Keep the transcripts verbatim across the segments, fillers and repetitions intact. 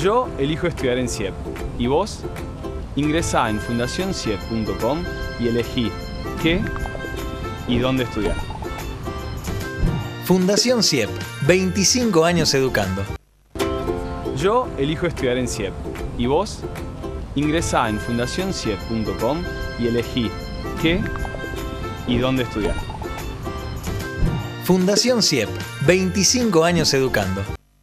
Yo elijo estudiar en C I E P. ¿Y vos? Ingresá en fundación C I E P punto com y elegí qué y dónde estudiar. Fundación C I E P, veinticinco años educando. Yo elijo estudiar en C I E P. ¿Y vos? Ingresá en fundación C I E P punto com y elegí qué y dónde estudiar. Fundación C I E P, veinticinco años educando.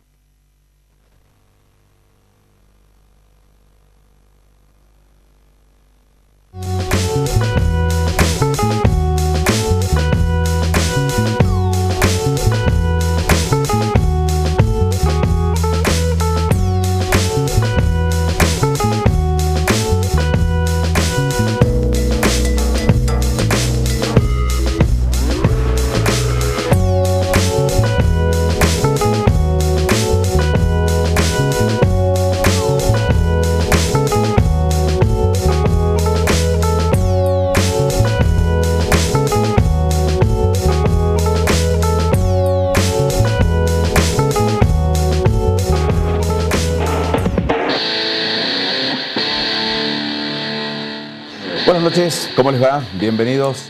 Buenas noches, ¿cómo les va? Bienvenidos.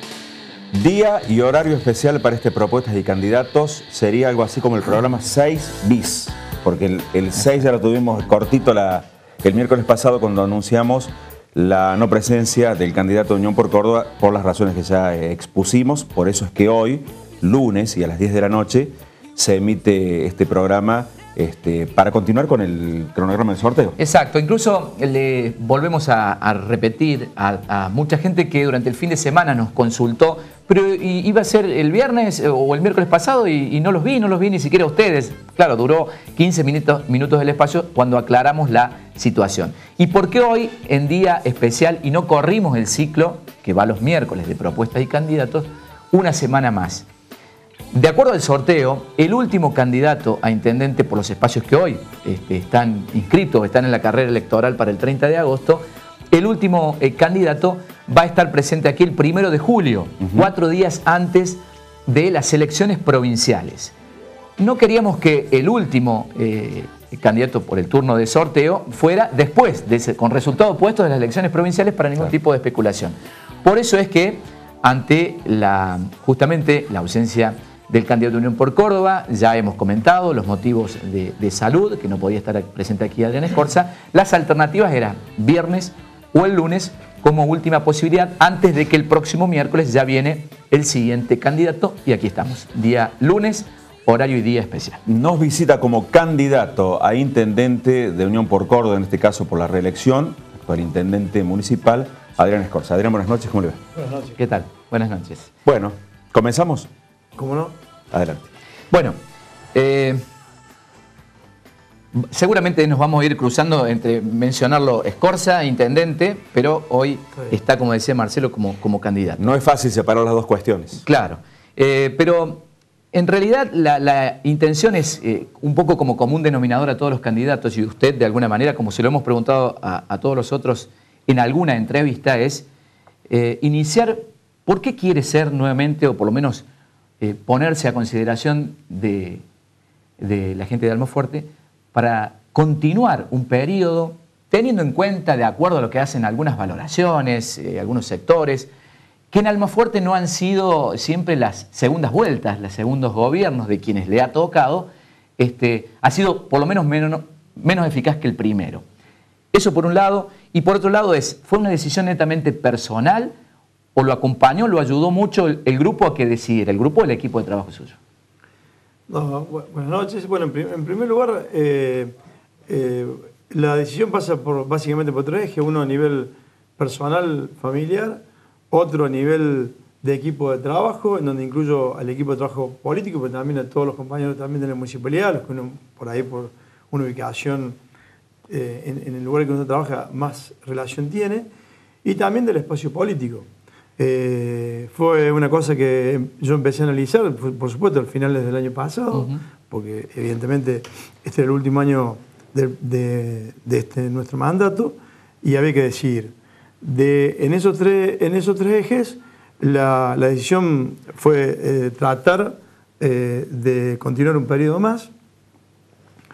Día y horario especial para este Propuestas y Candidatos. Sería algo así como el programa seis bis, porque el, el seis ya lo tuvimos cortito la, el miércoles pasado cuando anunciamos la no presencia del candidato de Unión por Córdoba por las razones que ya expusimos. Por eso es que hoy, lunes y a las diez de la noche, se emite este programa Este, para continuar con el cronograma del sorteo. Exacto, incluso le volvemos a, a repetir a, a mucha gente que durante el fin de semana nos consultó, pero iba a ser el viernes o el miércoles pasado y, y no los vi, no los vi ni siquiera ustedes. Claro, duró quince minutos, minutos del espacio cuando aclaramos la situación. ¿Y por qué hoy en día especial y no corrimos el ciclo que va los miércoles de propuestas y candidatos una semana más? De acuerdo al sorteo, el último candidato a intendente por los espacios que hoy este, están inscritos, están en la carrera electoral para el treinta de agosto, el último eh, candidato va a estar presente aquí el primero de julio, uh-huh. cuatro días antes de las elecciones provinciales. No queríamos que el último eh, candidato por el turno de sorteo fuera después, de ese, con resultado opuesto de las elecciones provinciales para ningún claro. tipo de especulación. Por eso es que ante la, justamente la ausencia del candidato de Unión por Córdoba, ya hemos comentado los motivos de, de salud, que no podía estar presente aquí Adrián Escorza. Las alternativas eran viernes o el lunes como última posibilidad, antes de que el próximo miércoles ya viene el siguiente candidato, y aquí estamos, día lunes, horario y día especial. Nos visita como candidato a intendente de Unión por Córdoba, en este caso por la reelección, actual intendente municipal, Adrián Escorza. Adrián, buenas noches, ¿cómo le va? Buenas noches. ¿Qué tal? Buenas noches. Bueno, ¿comenzamos? ¿Cómo no? Adelante. Bueno, eh, seguramente nos vamos a ir cruzando entre mencionarlo Escorza, intendente, pero hoy está, como decía Marcelo, como, como candidato. No es fácil separar las dos cuestiones. Claro, eh, pero en realidad la, la intención es eh, un poco como común denominador a todos los candidatos, y usted de alguna manera, como se lo hemos preguntado a, a todos los otros en alguna entrevista, es eh, iniciar por qué quiere ser nuevamente, o por lo menos Eh, ponerse a consideración de, de la gente de Almafuerte para continuar un periodo teniendo en cuenta, de acuerdo a lo que hacen algunas valoraciones, eh, algunos sectores, que en Almafuerte no han sido siempre las segundas vueltas, los segundos gobiernos de quienes le ha tocado, este, ha sido por lo menos menos, menos eficaz que el primero. Eso por un lado, y por otro lado es, ¿fue una decisión netamente personal o lo acompañó, lo ayudó mucho el, el grupo a que decidiera, el grupo o el equipo de trabajo suyo? No, bu buenas noches. Bueno, en, prim en primer lugar, eh, eh, la decisión pasa por, básicamente por tres ejes. Uno a nivel personal, familiar, otro a nivel de equipo de trabajo, en donde incluyo al equipo de trabajo político, pero también a todos los compañeros también de la municipalidad, los que uno, por ahí por una ubicación eh, en, en el lugar que uno trabaja más relación tiene, y también del espacio político. Eh, fue una cosa que yo empecé a analizar, por supuesto, al final del año pasado, uh-huh. porque evidentemente este era el último año de, de, de este, nuestro mandato, y había que decidir. De, en, esos tres, en esos tres ejes, la, la decisión fue eh, tratar eh, de continuar un periodo más,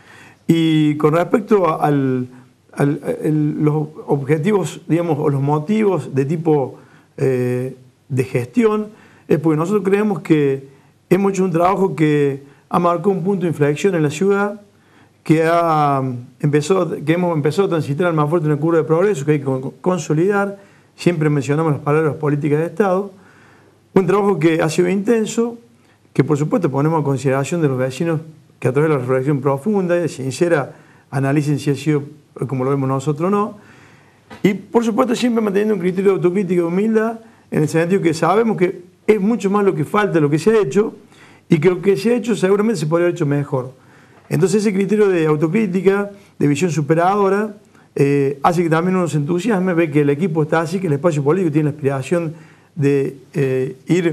Y con respecto al, al, al, los objetivos, digamos, o los motivos de tipo eh, de gestión, es porque nosotros creemos que hemos hecho un trabajo que ha marcado un punto de inflexión en la ciudad, que, ha empezado, que hemos empezado a transitar al más fuerte en una curva de progreso, que hay que consolidar. Siempre mencionamos las palabras políticas de Estado. Un trabajo que ha sido intenso, que por supuesto ponemos a consideración de los vecinos que a través de la reflexión profunda y sincera analicen si ha sido como lo vemos nosotros o no. Y por supuesto siempre manteniendo un criterio de autocrítica y humildad, en el sentido que sabemos que es mucho más lo que falta de lo que se ha hecho, y que lo que se ha hecho seguramente se podría haber hecho mejor. Entonces ese criterio de autocrítica, de visión superadora, eh, hace que también uno se entusiasme, ve que el equipo está así, que el espacio político tiene la aspiración de eh, ir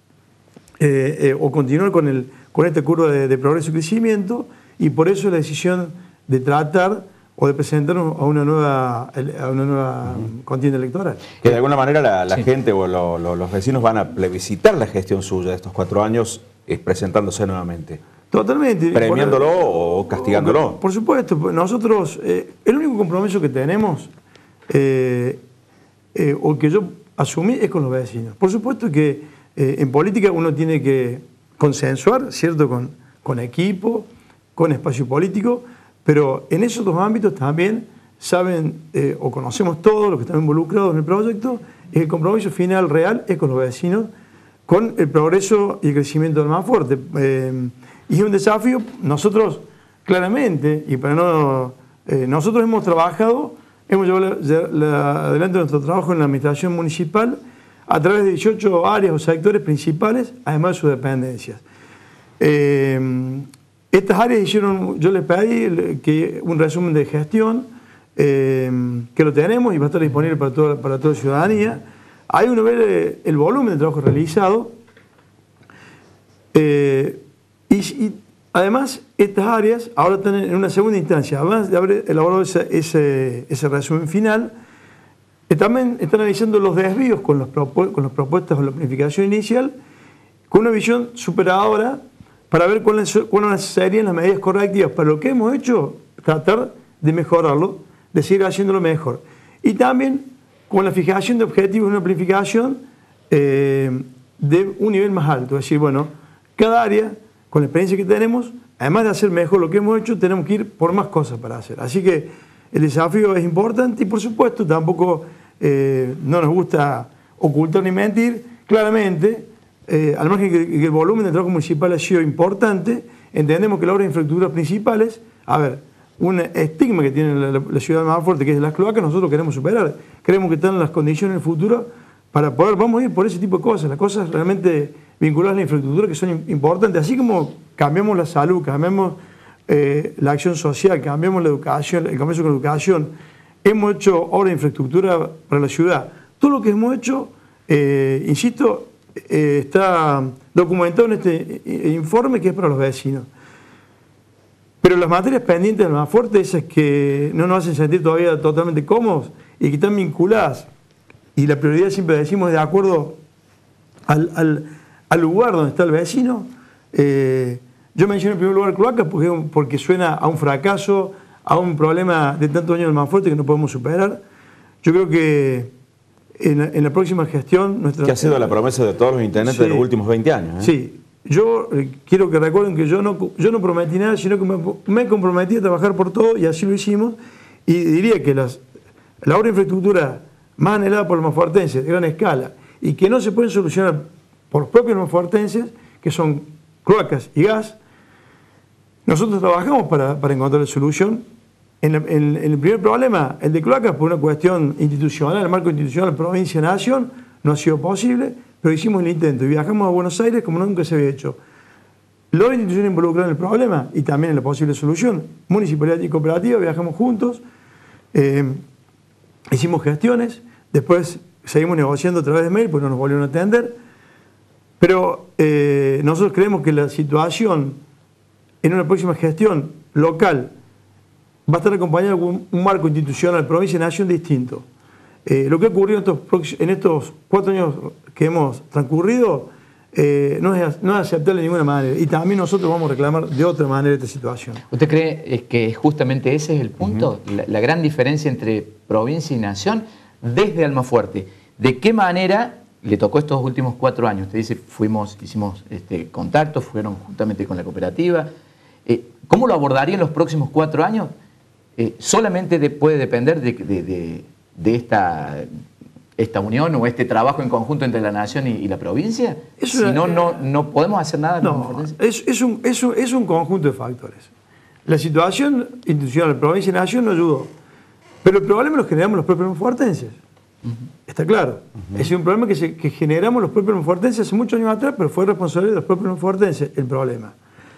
eh, eh, o continuar con, el, con esta curva de, de progreso y crecimiento, y por eso la decisión de tratar o de presentarnos a una nueva, a una nueva uh-huh. contienda electoral. Que de alguna manera la, la sí. gente o lo, lo, los vecinos van a plebiscitar la gestión suya de estos cuatro años eh, presentándose nuevamente. Totalmente. Premiándolo por, o castigándolo. Por, por supuesto. Nosotros, eh, el único compromiso que tenemos, eh, eh, o que yo asumí, es con los vecinos. Por supuesto que eh, en política uno tiene que consensuar, ¿cierto?, con, con equipo, con espacio político, pero en esos dos ámbitos también saben eh, o conocemos todos los que están involucrados en el proyecto, es el compromiso final real es con los vecinos, con el progreso y el crecimiento del más fuerte. Eh, y es un desafío, nosotros claramente, y para no, eh, nosotros hemos trabajado, hemos llevado la, la, adelante nuestro trabajo en la administración municipal a través de dieciocho áreas o sectores principales, además de sus dependencias. Eh, Estas áreas hicieron, yo les pedí que un resumen de gestión, eh, que lo tenemos y va a estar disponible para toda, para toda la ciudadanía. Ahí uno ve el volumen de trabajo realizado. Eh, y, y además, estas áreas ahora están en una segunda instancia. Además de haber elaborado ese, ese, ese resumen final, eh, también están analizando los desvíos con, los con las propuestas o la planificación inicial, con una visión superadora, para ver cuáles, cuáles serían las medidas correctivas para lo que hemos hecho, tratar de mejorarlo, de seguir haciéndolo mejor. Y también con la fijación de objetivos, una planificación eh, de un nivel más alto. Es decir, bueno, cada área, con la experiencia que tenemos, además de hacer mejor lo que hemos hecho, tenemos que ir por más cosas para hacer. Así que el desafío es importante y, por supuesto, tampoco eh, no nos gusta ocultar ni mentir. Claramente, Eh, al margen que, que el volumen de trabajo municipal ha sido importante, entendemos que las obras de infraestructuras principales, a ver, un estigma que tiene la, la, la ciudad más fuerte, que es las cloacas, nosotros queremos superar. Creemos que están las condiciones en el futuro para poder, vamos a ir por ese tipo de cosas, las cosas realmente vinculadas a la infraestructura que son importantes, así como cambiamos la salud, cambiamos eh, la acción social, cambiamos la educación, el comercio con la educación, hemos hecho obras de infraestructura para la ciudad. Todo lo que hemos hecho, eh, insisto, Eh, está documentado en este informe que es para los vecinos. Pero las materias pendientes de más fuerte, esas que no nos hacen sentir todavía totalmente cómodos y que están vinculadas, y la prioridad siempre decimos de acuerdo al, al, al lugar donde está el vecino. Eh, yo menciono en primer lugar cloacas porque, porque suena a un fracaso, a un problema de tantos años del más fuerte que no podemos superar. Yo creo que En la, en la próxima gestión... Nuestra, que ha sido la promesa de todos los intendentes sí, de los últimos veinte años. ¿eh? Sí. Yo eh, quiero que recuerden que yo no, yo no prometí nada, sino que me, me comprometí a trabajar por todo y así lo hicimos. Y diría que las, la obra de infraestructura más anhelada por los mafuertenses de gran escala y que no se pueden solucionar por los propios mafuertenses, que son cloacas y gas, nosotros trabajamos para, para encontrar la solución. En, la, en, en el primer problema, el de cloacas, por una cuestión institucional, el marco institucional provincia-nación, no ha sido posible, pero hicimos el intento y viajamos a Buenos Aires como nunca se había hecho. Las instituciones involucradas en el problema y también en la posible solución, municipalidad y cooperativa, viajamos juntos, eh, hicimos gestiones, después seguimos negociando a través de mail porque no nos volvieron a atender, pero eh, nosotros creemos que la situación en una próxima gestión local va a estar acompañado de un, un marco institucional, provincia y nación distinto. Eh, lo que ha ocurrido en estos, en estos cuatro años que hemos transcurrido eh, no, es, no es aceptable de ninguna manera. Y también nosotros vamos a reclamar de otra manera esta situación. ¿Usted cree que justamente ese es el punto? Uh-huh. la, la gran diferencia entre provincia y nación desde Almafuerte. ¿De qué manera le tocó estos últimos cuatro años? Usted dice, fuimos, hicimos este, contactos, fueron justamente con la cooperativa. Eh, ¿Cómo lo abordaría en los próximos cuatro años? Eh, ¿Solamente de, puede depender de, de, de, de esta, esta unión o este trabajo en conjunto entre la nación y, y la provincia? Es una, si no, no, no podemos hacer nada. No, es, es, un, es, un, es un conjunto de factores. La situación institucional de provincia y nación no ayudó. Pero el problema lo generamos los propios almafuertenses. Uh-huh. Está claro. Uh-huh. Es un problema que, se, que generamos los propios almafuertenses hace muchos años atrás, pero fue responsabilidad de los propios almafuertenses el problema.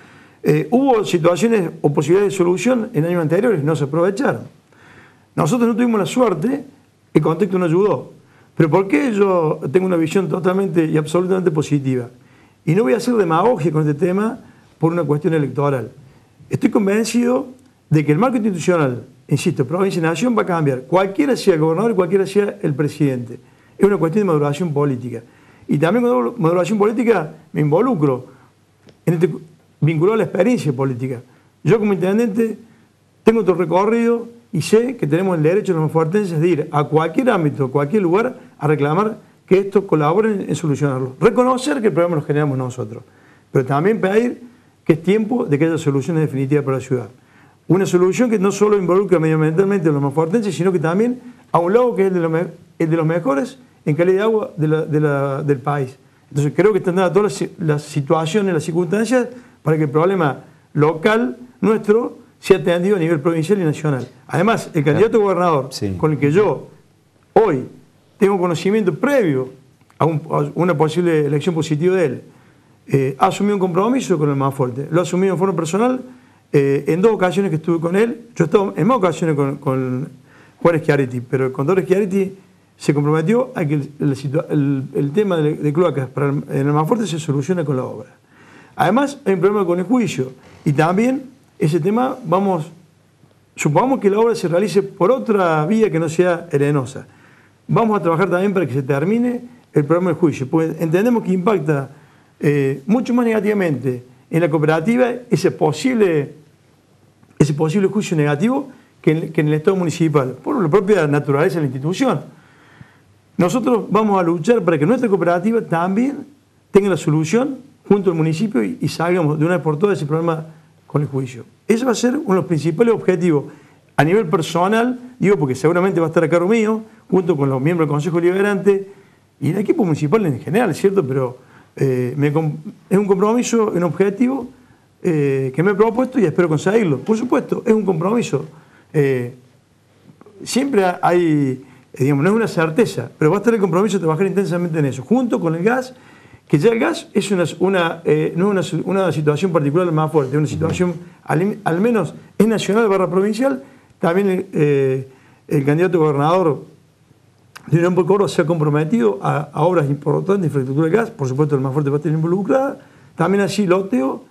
Eh, hubo situaciones o posibilidades de solución en años anteriores, no se aprovecharon. Nosotros no tuvimos la suerte, el contexto no ayudó. Pero ¿por qué yo tengo una visión totalmente y absolutamente positiva? Y no voy a hacer demagogia con este tema por una cuestión electoral. Estoy convencido de que el marco institucional, insisto, provincia y nación va a cambiar. Cualquiera sea el gobernador y cualquiera sea el presidente. Es una cuestión de maduración política. Y también con maduración política me involucro en este, vinculado a la experiencia política. Yo como intendente tengo otro recorrido y sé que tenemos el derecho los almafuertenses de ir a cualquier ámbito, cualquier lugar, a reclamar que esto colaboren en solucionarlo. Reconocer que el problema lo generamos nosotros, pero también pedir que es tiempo de que haya soluciones definitivas para la ciudad. Una solución que no solo involucra medioambientalmente a los almafuertenses, sino que también a un lado que es el de los, el de los mejores en calidad de agua de la, de la, del país. Entonces creo que están dadas todas las, las situaciones, las circunstancias para que el problema local nuestro sea atendido a nivel provincial y nacional. Además, el candidato a gobernador, sí, con el que yo hoy tengo conocimiento previo a, un, a una posible elección positiva de él, eh, ha asumido un compromiso con el Almafuerte. Lo ha asumido en forma personal. Eh, en dos ocasiones que estuve con él, yo he estado en más ocasiones con, con Juan Schiaretti, pero el contador Schiaretti se comprometió a que el, el, el, el tema de, de cloacas para el, en el Almafuerte se solucione con la obra. Además, hay un problema con el juicio y también ese tema, vamos, supongamos que la obra se realice por otra vía que no sea arenosa. Vamos a trabajar también para que se termine el problema del juicio, porque entendemos que impacta eh, mucho más negativamente en la cooperativa ese posible, ese posible juicio negativo que en, que en el Estado municipal, por la propia naturaleza de la institución. Nosotros vamos a luchar para que nuestra cooperativa también tenga la solución junto al municipio y, y salgamos de una vez por todas de ese problema con el juicio. Ese va a ser uno de los principales objetivos a nivel personal, digo porque seguramente va a estar a cargo mío, junto con los miembros del Consejo Deliberante y el equipo municipal en general, ¿cierto? Pero eh, me, es un compromiso, un objetivo eh, que me he propuesto y espero conseguirlo. Por supuesto, es un compromiso. Eh, siempre hay, digamos, no es una certeza, pero va a estar el compromiso de trabajar intensamente en eso, junto con el gas, que ya el gas es una, una, eh, no es una, una situación particular más fuerte, es una situación, al, al menos es nacional barra provincial. También eh, el candidato a gobernador de Unión por Córdoba se ha comprometido a, a obras importantes de infraestructura de gas, por supuesto el Almafuerte va a estar involucrada, también así loteo,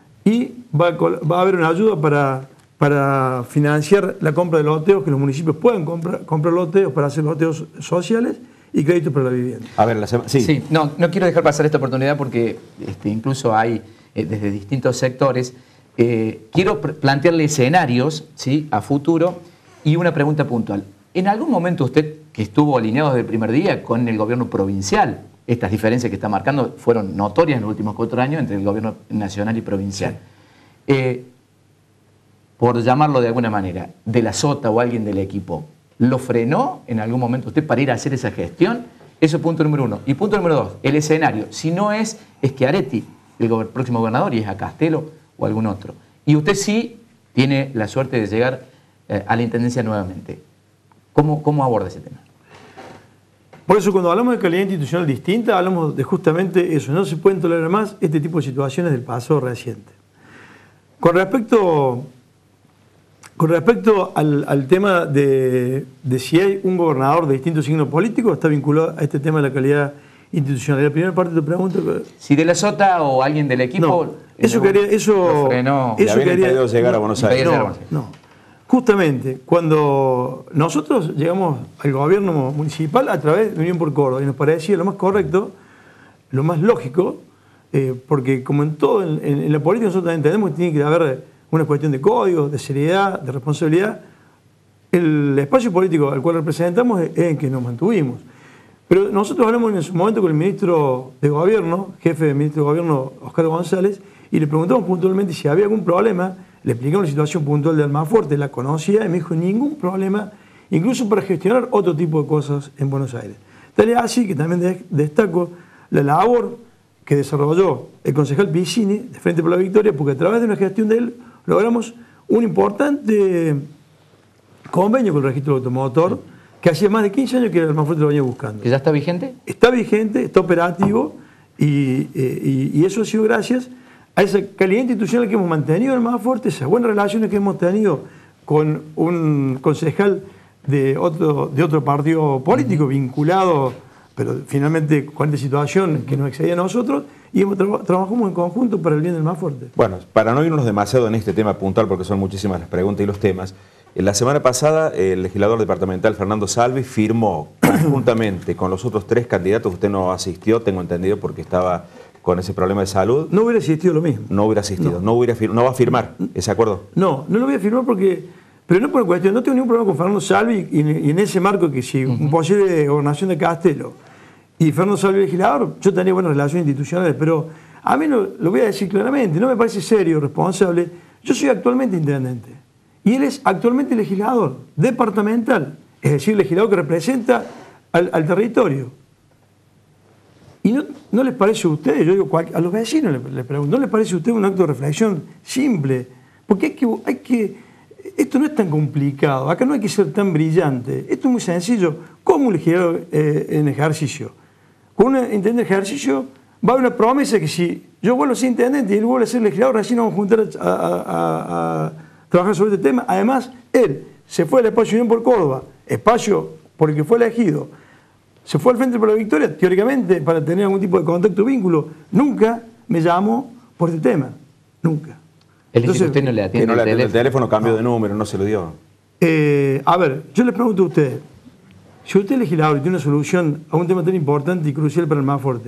y va a, va a haber una ayuda para, para financiar la compra de loteos, que los municipios puedan comprar, comprar loteos para hacer loteos sociales y créditos para la vivienda. A ver, la semana. Sí, sí no, no quiero dejar pasar esta oportunidad porque este, incluso hay eh, desde distintos sectores. Eh, quiero plantearle escenarios, ¿sí?, a futuro y una pregunta puntual. ¿En algún momento usted, que estuvo alineado desde el primer día con el gobierno provincial, estas diferencias que está marcando fueron notorias en los últimos cuatro años entre el gobierno nacional y provincial, sí, eh, por llamarlo de alguna manera, de la Sota o alguien del equipo, ¿lo frenó en algún momento usted para ir a hacer esa gestión? Eso es punto número uno. Y punto número dos, el escenario. Si no es Schiaretti el go- próximo gobernador y es a Castelo o algún otro, y usted sí tiene la suerte de llegar eh, a la intendencia nuevamente, ¿cómo, cómo aborda ese tema? Por eso cuando hablamos de calidad institucional distinta, hablamos de justamente eso. No se pueden tolerar más este tipo de situaciones del pasado reciente. Con respecto... Con respecto al, al tema de, de si hay un gobernador de distintos signos políticos, está vinculado a este tema de la calidad institucional. La primera parte de tu pregunta... Si de la Sota o alguien del equipo... No, eso quería... Eso, frenó, eso quería llegar no, a Buenos Aires. No, no. Justamente, cuando nosotros llegamos al gobierno municipal a través de Unión por Córdoba y nos parecía lo más correcto, lo más lógico, eh, porque como en todo, en, en la política nosotros también entendemos que tiene que haber una cuestión de código, de seriedad, de responsabilidad. El espacio político al cual representamos es en que nos mantuvimos. Pero nosotros hablamos en su momento con el ministro de Gobierno, jefe del ministro de Gobierno, Oscar González, y le preguntamos puntualmente si había algún problema. Le explicamos la situación puntual de Almafuerte, la conocía, y me dijo ningún problema, incluso para gestionar otro tipo de cosas en Buenos Aires. Tal es así que también de, destaco la labor que desarrolló el concejal Piscini de Frente por la Victoria, porque a través de una gestión de él logramos un importante convenio con el registro automotor, que hacía más de quince años que el Almafuerte lo venía buscando. ¿Que ya está vigente? Está vigente, está operativo, y, y, y eso ha sido gracias a esa calidad institucional que hemos mantenido en Almafuerte, esas buenas relaciones que hemos tenido con un concejal de otro, de otro partido político vinculado, pero finalmente con esta situación que nos excedía a nosotros, y hemos tra trabajamos en conjunto para el bien del Almafuerte. Bueno, para no irnos demasiado en este tema puntual, porque son muchísimas las preguntas y los temas, la semana pasada el legislador departamental Fernando Salvi firmó conjuntamente con los otros tres candidatos. Usted no asistió, tengo entendido, porque estaba con ese problema de salud. No hubiera asistido lo mismo. No hubiera asistido, no, no, no, hubiera, no va a firmar ese acuerdo. No, no lo voy a firmar porque, pero no por cuestión, no tengo ningún problema con Fernando Salvi, y, y en ese marco que si uh-huh. un posible gobernación de Castelo y Fernando Salvi legislador, yo tenía buenas relaciones institucionales, pero a mí no, lo voy a decir claramente, no me parece serio, responsable. Yo soy actualmente intendente y él es actualmente legislador departamental, es decir, legislador que representa al, al territorio. ¿Y no, no les parece a ustedes, yo digo, a los vecinos les, les pregunto, ¿no les parece a ustedes un acto de reflexión simple? Porque hay que, hay que, esto no es tan complicado, acá no hay que ser tan brillante, esto es muy sencillo. ¿Cómo un legislador eh, en ejercicio? Con un intendente de ejercicio va a haber una promesa que si yo vuelvo a ser intendente y él vuelve a ser legislador, recién nos vamos a juntar a, a, a, a trabajar sobre este tema. Además, él se fue al espacio Unión por Córdoba, espacio por el que fue elegido, se fue al Frente por la Victoria, teóricamente, para tener algún tipo de contacto o vínculo. Nunca me llamó por este tema. Nunca. Él dice que usted no le atiende, que no le atiende el teléfono. el teléfono, cambió no. de número, no se lo dio. Eh, a ver, yo les pregunto a ustedes, si usted es legislador y tiene una solución a un tema tan importante y crucial para el Almafuerte,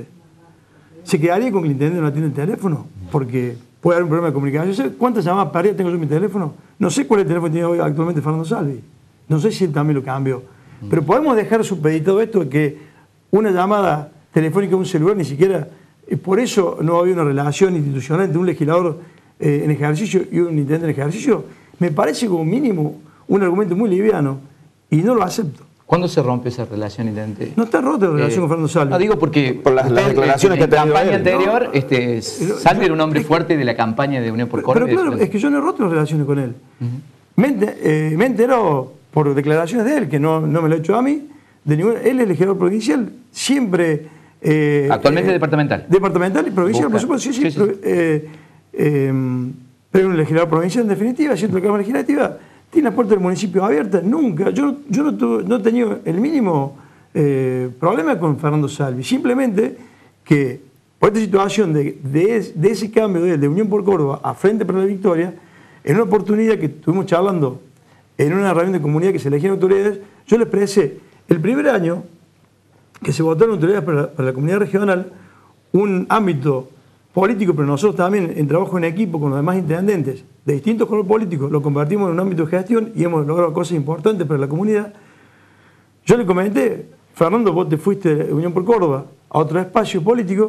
¿se quedaría con que el intendente no atiende el teléfono? Porque puede haber un problema de comunicación. Yo sé cuántas llamadas perdidas tengo yo en mi teléfono. No sé cuál es el teléfono que tiene hoy actualmente Fernando Salvi. No sé si él también lo cambió. Pero podemos dejar supeditado esto de que una llamada telefónica a un celular ni siquiera... Eh, por eso no había una relación institucional entre un legislador eh, en ejercicio y un intendente en ejercicio. Me parece como mínimo un argumento muy liviano y no lo acepto. ¿Cuándo se rompe esa relación, intendente? No está rota la relación eh, con Fernando Salvi. No, digo porque por las, las declaraciones en, que ha tenido en la campaña él, anterior, ¿no? este, Salvi era un hombre es fuerte de la campaña de Unión por pero, Córdoba. Pero claro, es que yo no he roto las relaciones con él. Uh-huh. me, eh, me enteró por declaraciones de él, que no, no me lo ha hecho a mí, de ningún, él es legislador provincial, siempre... Eh, Actualmente eh, departamental. Departamental y provincial, por supuesto, sí, sí. sí, sí. Pero, eh, eh, pero un legislador provincial en definitiva, siendo la Cámara Legislativa, tiene la puerta del municipio abierta, nunca. Yo, yo no, tuve, no he tenido el mínimo eh, problema con Fernando Salvi, simplemente que por esta situación de, de, de ese cambio de, de Unión por Córdoba a Frente para la Victoria, en una oportunidad que estuvimos charlando en una reunión de comunidad que se elegían autoridades, yo le expresé el primer año que se votaron autoridades para la, para la comunidad regional, un ámbito político, pero nosotros también en trabajo en equipo con los demás intendentes de distintos colores políticos, lo convertimos en un ámbito de gestión y hemos logrado cosas importantes para la comunidad. Yo le comenté, Fernando, vos te fuiste de Unión por Córdoba a otro espacio político,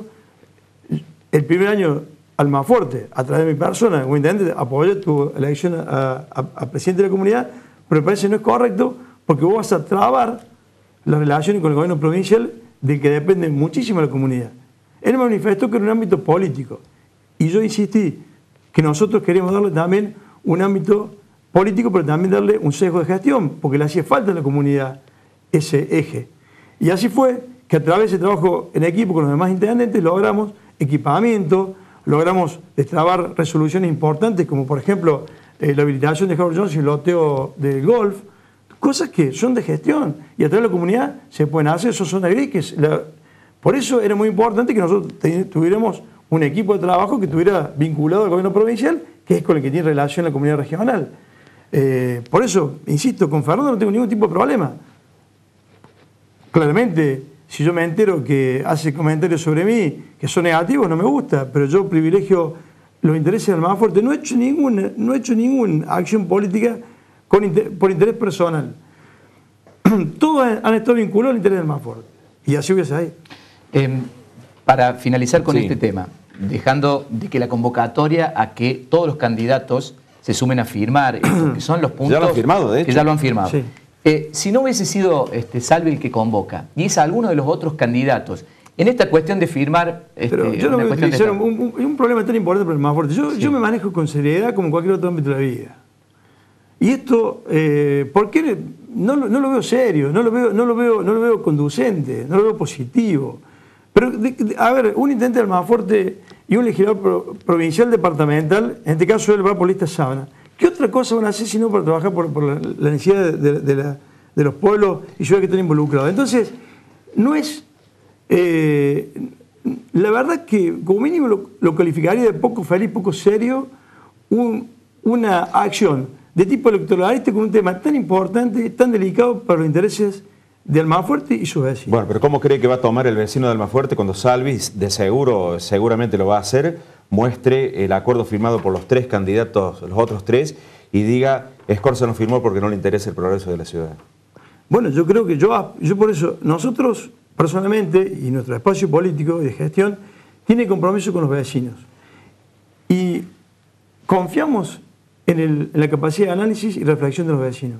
el primer año Almafuerte, a través de mi persona, como intendente, apoyé tu elección a, a, a presidente de la comunidad, pero me parece que no es correcto porque vos vas a trabar las relaciones con el gobierno provincial del que depende muchísimo la comunidad. Él me manifestó que era un ámbito político y yo insistí que nosotros queríamos darle también un ámbito político, pero también darle un sesgo de gestión, porque le hacía falta a la comunidad ese eje. Y así fue que a través de trabajo en equipo con los demás intendentes logramos equipamiento, logramos destrabar resoluciones importantes como por ejemplo eh, la habilitación de Howard Jones y el loteo del golf, cosas que son de gestión y a través de la comunidad se pueden hacer, eso son agrícolas. Por eso era muy importante que nosotros tuviéramos un equipo de trabajo que estuviera vinculado al gobierno provincial, que es con el que tiene relación la comunidad regional. Eh, por eso, insisto, con Fernando no tengo ningún tipo de problema. Claramente si yo me entero que hace comentarios sobre mí que son negativos, no me gusta, pero yo privilegio los intereses del más fuerte. No he hecho ninguna, no he hecho ninguna acción política con inter, por interés personal. Todos han, han estado vinculados al interés del más fuerte. Y así voy a seguir. Eh, para finalizar con Sí. este tema, dejando de que la convocatoria a que todos los candidatos se sumen a firmar, esto, que son los puntos Ya lo han firmado, de hecho. que ya lo han firmado. Sí. Eh, si no hubiese sido este, Salvi el que convoca, y es alguno de los otros candidatos, en esta cuestión de firmar... Este, Pero yo no una voy a cuestión de utilizar esta- un, un- un problema tan importante para el más fuerte. Yo, Sí. yo me manejo con seriedad como en cualquier otro ámbito de la vida. Y esto, eh, ¿por qué no, lo- no lo veo serio? No lo veo, no lo veo, no lo veo conducente, no lo veo positivo. Pero, de- de- a ver, un intendente del más fuerte y un legislador pro- provincial departamental, en este caso él va por lista sábana. ¿Qué otra cosa van a hacer sino para trabajar por, por la, la necesidad de, de- de la- de los pueblos y ciudades que están involucrados? Entonces, no es... eh, la verdad que como mínimo lo, lo calificaría de poco feliz, poco serio, un- una acción de tipo electoralista con un tema tan importante, tan delicado para los intereses de Almafuerte y sus vecinos. Bueno, pero ¿cómo cree que va a tomar el vecino de Almafuerte cuando Salvi, de seguro, seguramente lo va a hacer, muestre el acuerdo firmado por los tres candidatos, los otros tres, y diga, Escorza no firmó porque no le interesa el progreso de la ciudad? Bueno, yo creo que yo, yo por eso, nosotros personalmente y nuestro espacio político y de gestión tiene compromiso con los vecinos. Y confiamos en, el, en la capacidad de análisis y reflexión de los vecinos.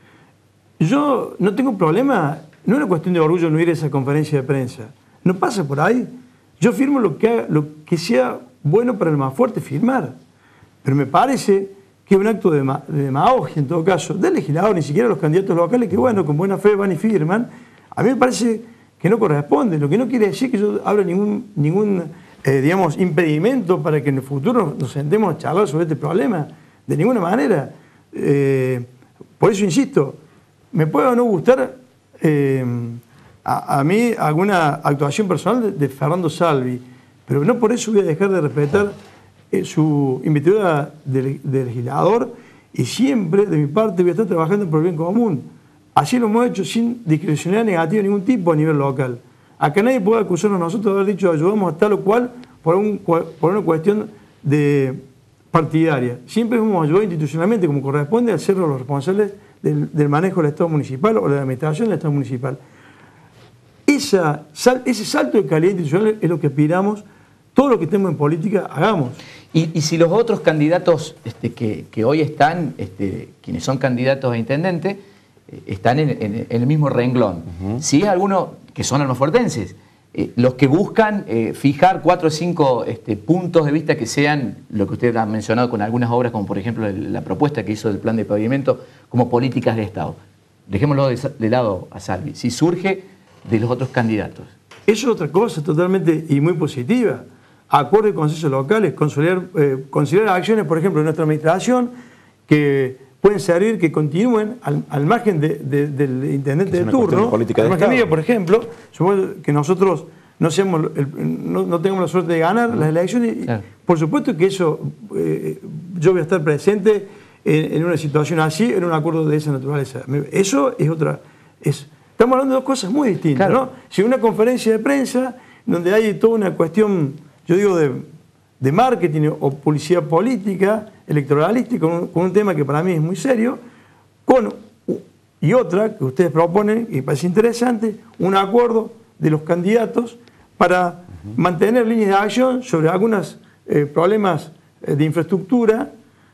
Yo no tengo problema, no es una cuestión de orgullo no ir a esa conferencia de prensa. No pasa por ahí. Yo firmo lo que, haga, lo que sea bueno para el más fuerte, firmar. Pero me parece que es un acto de, de demagogia, en todo caso, del legislador, ni siquiera los candidatos locales, que bueno, con buena fe van y firman. A mí me parece que no corresponde. Lo que no quiere decir que yo abra ningún, ningún eh, digamos, impedimento para que en el futuro nos sentemos a charlar sobre este problema. De ninguna manera. Eh, por eso insisto, me puede o no gustar eh, a, a mí alguna actuación personal de, de Fernando Salvi, pero no por eso voy a dejar de respetar eh, su investidura de, de legislador, y siempre de mi parte voy a estar trabajando por el bien común. Así lo hemos hecho sin discrecionalidad negativa de ningún tipo a nivel local. Acá nadie puede acusarnos a nosotros de haber dicho ayudamos a tal o cual por, un, por una cuestión de partidaria. Siempre hemos ayudado institucionalmente como corresponde al ser los responsables del, del manejo del Estado municipal o de la administración del Estado municipal. Esa, sal, ese salto de calidad institucional es lo que aspiramos, todo lo que estemos en política hagamos. Y, y si los otros candidatos este, que, que hoy están, este, quienes son candidatos a intendente, eh, están en, en- en el mismo renglón. Uh-huh. Si es alguno que son almafuertenses, eh, los que buscan eh, fijar cuatro o cinco este, puntos de vista que sean lo que usted ha mencionado con algunas obras, como por ejemplo el, la propuesta que hizo del plan de pavimento, como políticas de Estado. Dejémoslo de, de lado a Salvi. Si surge de los otros candidatos. Eso es otra cosa totalmente y muy positiva. Acuerdos y consensos locales, considerar, eh, considerar acciones, por ejemplo, de nuestra administración que pueden servir, que continúen al, al margen de, de, del intendente de turno. Política al de margen Estado. mío, por ejemplo, supongo que nosotros no, seamos el, no, no tengamos la suerte de ganar uh-huh. las elecciones. Claro. Por supuesto que eso, eh, yo voy a estar presente en, en una situación así, en un acuerdo de esa naturaleza. Eso es otra... Es, estamos hablando de dos cosas muy distintas, claro. ¿no? Si una conferencia de prensa donde hay toda una cuestión, yo digo, de, de marketing o publicidad política, electoralística, con un, con un tema que para mí es muy serio, con, y otra que ustedes proponen, y me parece interesante, un acuerdo de los candidatos para uh-huh. mantener líneas de acción sobre algunos eh, problemas de infraestructura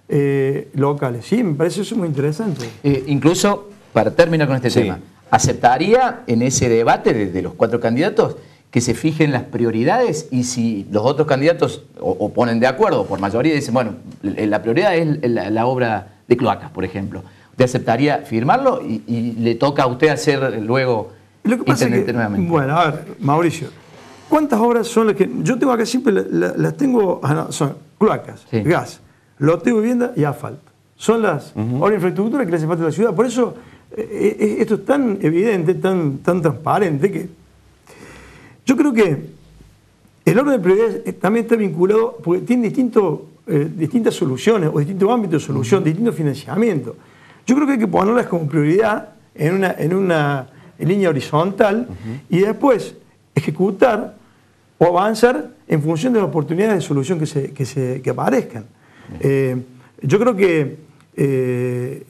eh, locales. Sí, me parece eso muy interesante. Eh, incluso, para terminar con este sí. tema, ¿aceptaría en ese debate de, de los cuatro candidatos que se fijen las prioridades y si los otros candidatos o, o ponen de acuerdo por mayoría y dicen, bueno, la prioridad es la, la obra de cloacas, por ejemplo? ¿Usted aceptaría firmarlo y, y le toca a usted hacer luego Lo que pasa es que, nuevamente? Bueno, a ver, Mauricio, ¿cuántas obras son las que... Yo tengo acá siempre, la, la, las tengo, son cloacas, sí. gas, loteo de vivienda y asfalto. Son las uh-huh. obras de infraestructura que le hace falta a la ciudad. Por eso eh, esto es tan evidente, tan, tan transparente que... Yo creo que el orden de prioridades también está vinculado, porque tiene distinto, eh, distintas soluciones o distintos ámbitos de solución, uh-huh. distintos financiamientos. Yo creo que hay que ponerlas como prioridad en una, en una, en línea horizontal uh-huh. y después ejecutar o avanzar en función de las oportunidades de solución que, se, que, se, que aparezcan. Eh, yo creo que, eh,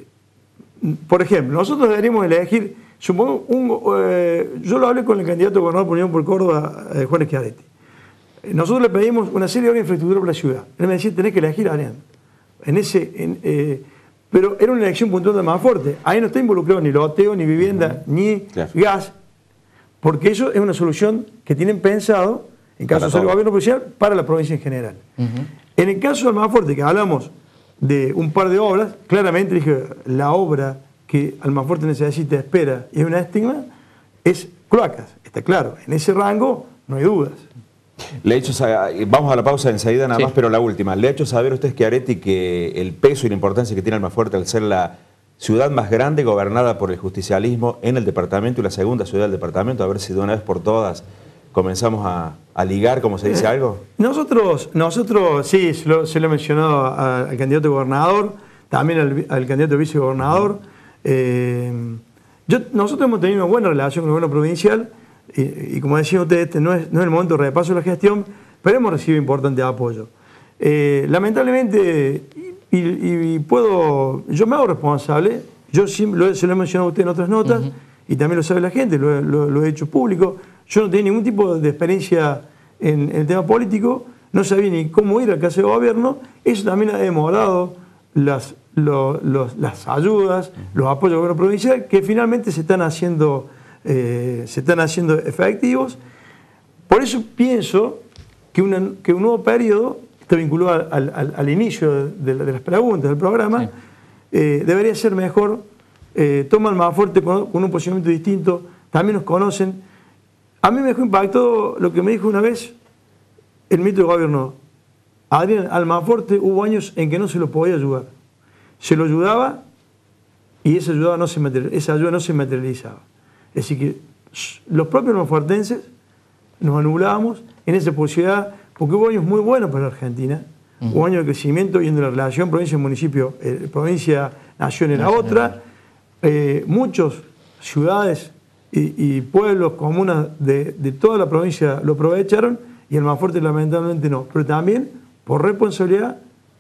por ejemplo, nosotros deberíamos elegir, supongo, un, eh, yo lo hablé con el candidato a gobernador por Unión por Córdoba, eh, Juan Schiaretti. Nosotros le pedimos una serie de obras de infraestructura para la ciudad. Él me decía, tenés que elegir a Arián. En ese, en, eh, pero era una elección puntual de Almafuerte. Ahí no está involucrado ni loteo, ni vivienda, uh-huh. ni claro. gas, porque eso es una solución que tienen pensado, en caso de ser el gobierno provincial, para la provincia en general. Uh-huh. En el caso de Almafuerte, que hablamos de un par de obras, claramente dije, la obra que Almafuerte necesita, espera, y es una estigma, es cloacas, está claro. En ese rango no hay dudas. Le he hecho, vamos a la pausa enseguida nada sí. más, pero la última. ¿Le ha hecho saber a usted, Schiaretti, que el peso y la importancia que tiene Almafuerte al ser la ciudad más grande gobernada por el justicialismo en el departamento y la segunda ciudad del departamento, a ver si de una vez por todas comenzamos a, a ligar, como se dice, eh, algo? Nosotros, nosotros sí, se lo, se lo he mencionado a, al candidato a gobernador, también al, al candidato a vicegobernador. Eh, yo, nosotros hemos tenido una buena relación con el gobierno provincial. Y, y como decían ustedes, este no es, no es el momento de repaso de la gestión, pero hemos recibido importante apoyo. Eh, lamentablemente, y, y, y puedo, yo me hago responsable, yo siempre, lo, se lo he mencionado a usted en otras notas, uh-huh. y también lo sabe la gente, lo, lo, lo he hecho público. Yo no tenía ningún tipo de experiencia en, en el tema político, no sabía ni cómo ir al Casa de Gobierno, eso también ha demorado las, lo, los, las ayudas, los apoyos del gobierno provincial, que finalmente se están haciendo... Eh, se están haciendo efectivos. Por eso pienso que, una, que un nuevo periodo, está vinculado al, al, al inicio de, de las preguntas del programa, sí. eh, debería ser mejor. Eh, toman más fuerte con, con un posicionamiento distinto, también nos conocen. A mí me dejó impactado lo que me dijo una vez el ministro de Gobierno, Adrián Almafuerte. Hubo años en que no se lo podía ayudar. Se lo ayudaba y esa ayuda no se, material, esa ayuda no se materializaba. Es decir, que los propios almafuertenses nos anulábamos en esa posibilidad, porque hubo años muy buenos para la Argentina, uh-huh. hubo años de crecimiento yendo la relación provincia-municipio, eh, provincia-nación era otra, eh, muchas ciudades y, y pueblos, comunas de, de toda la provincia lo aprovecharon y Almafuerte lamentablemente no, pero también por responsabilidad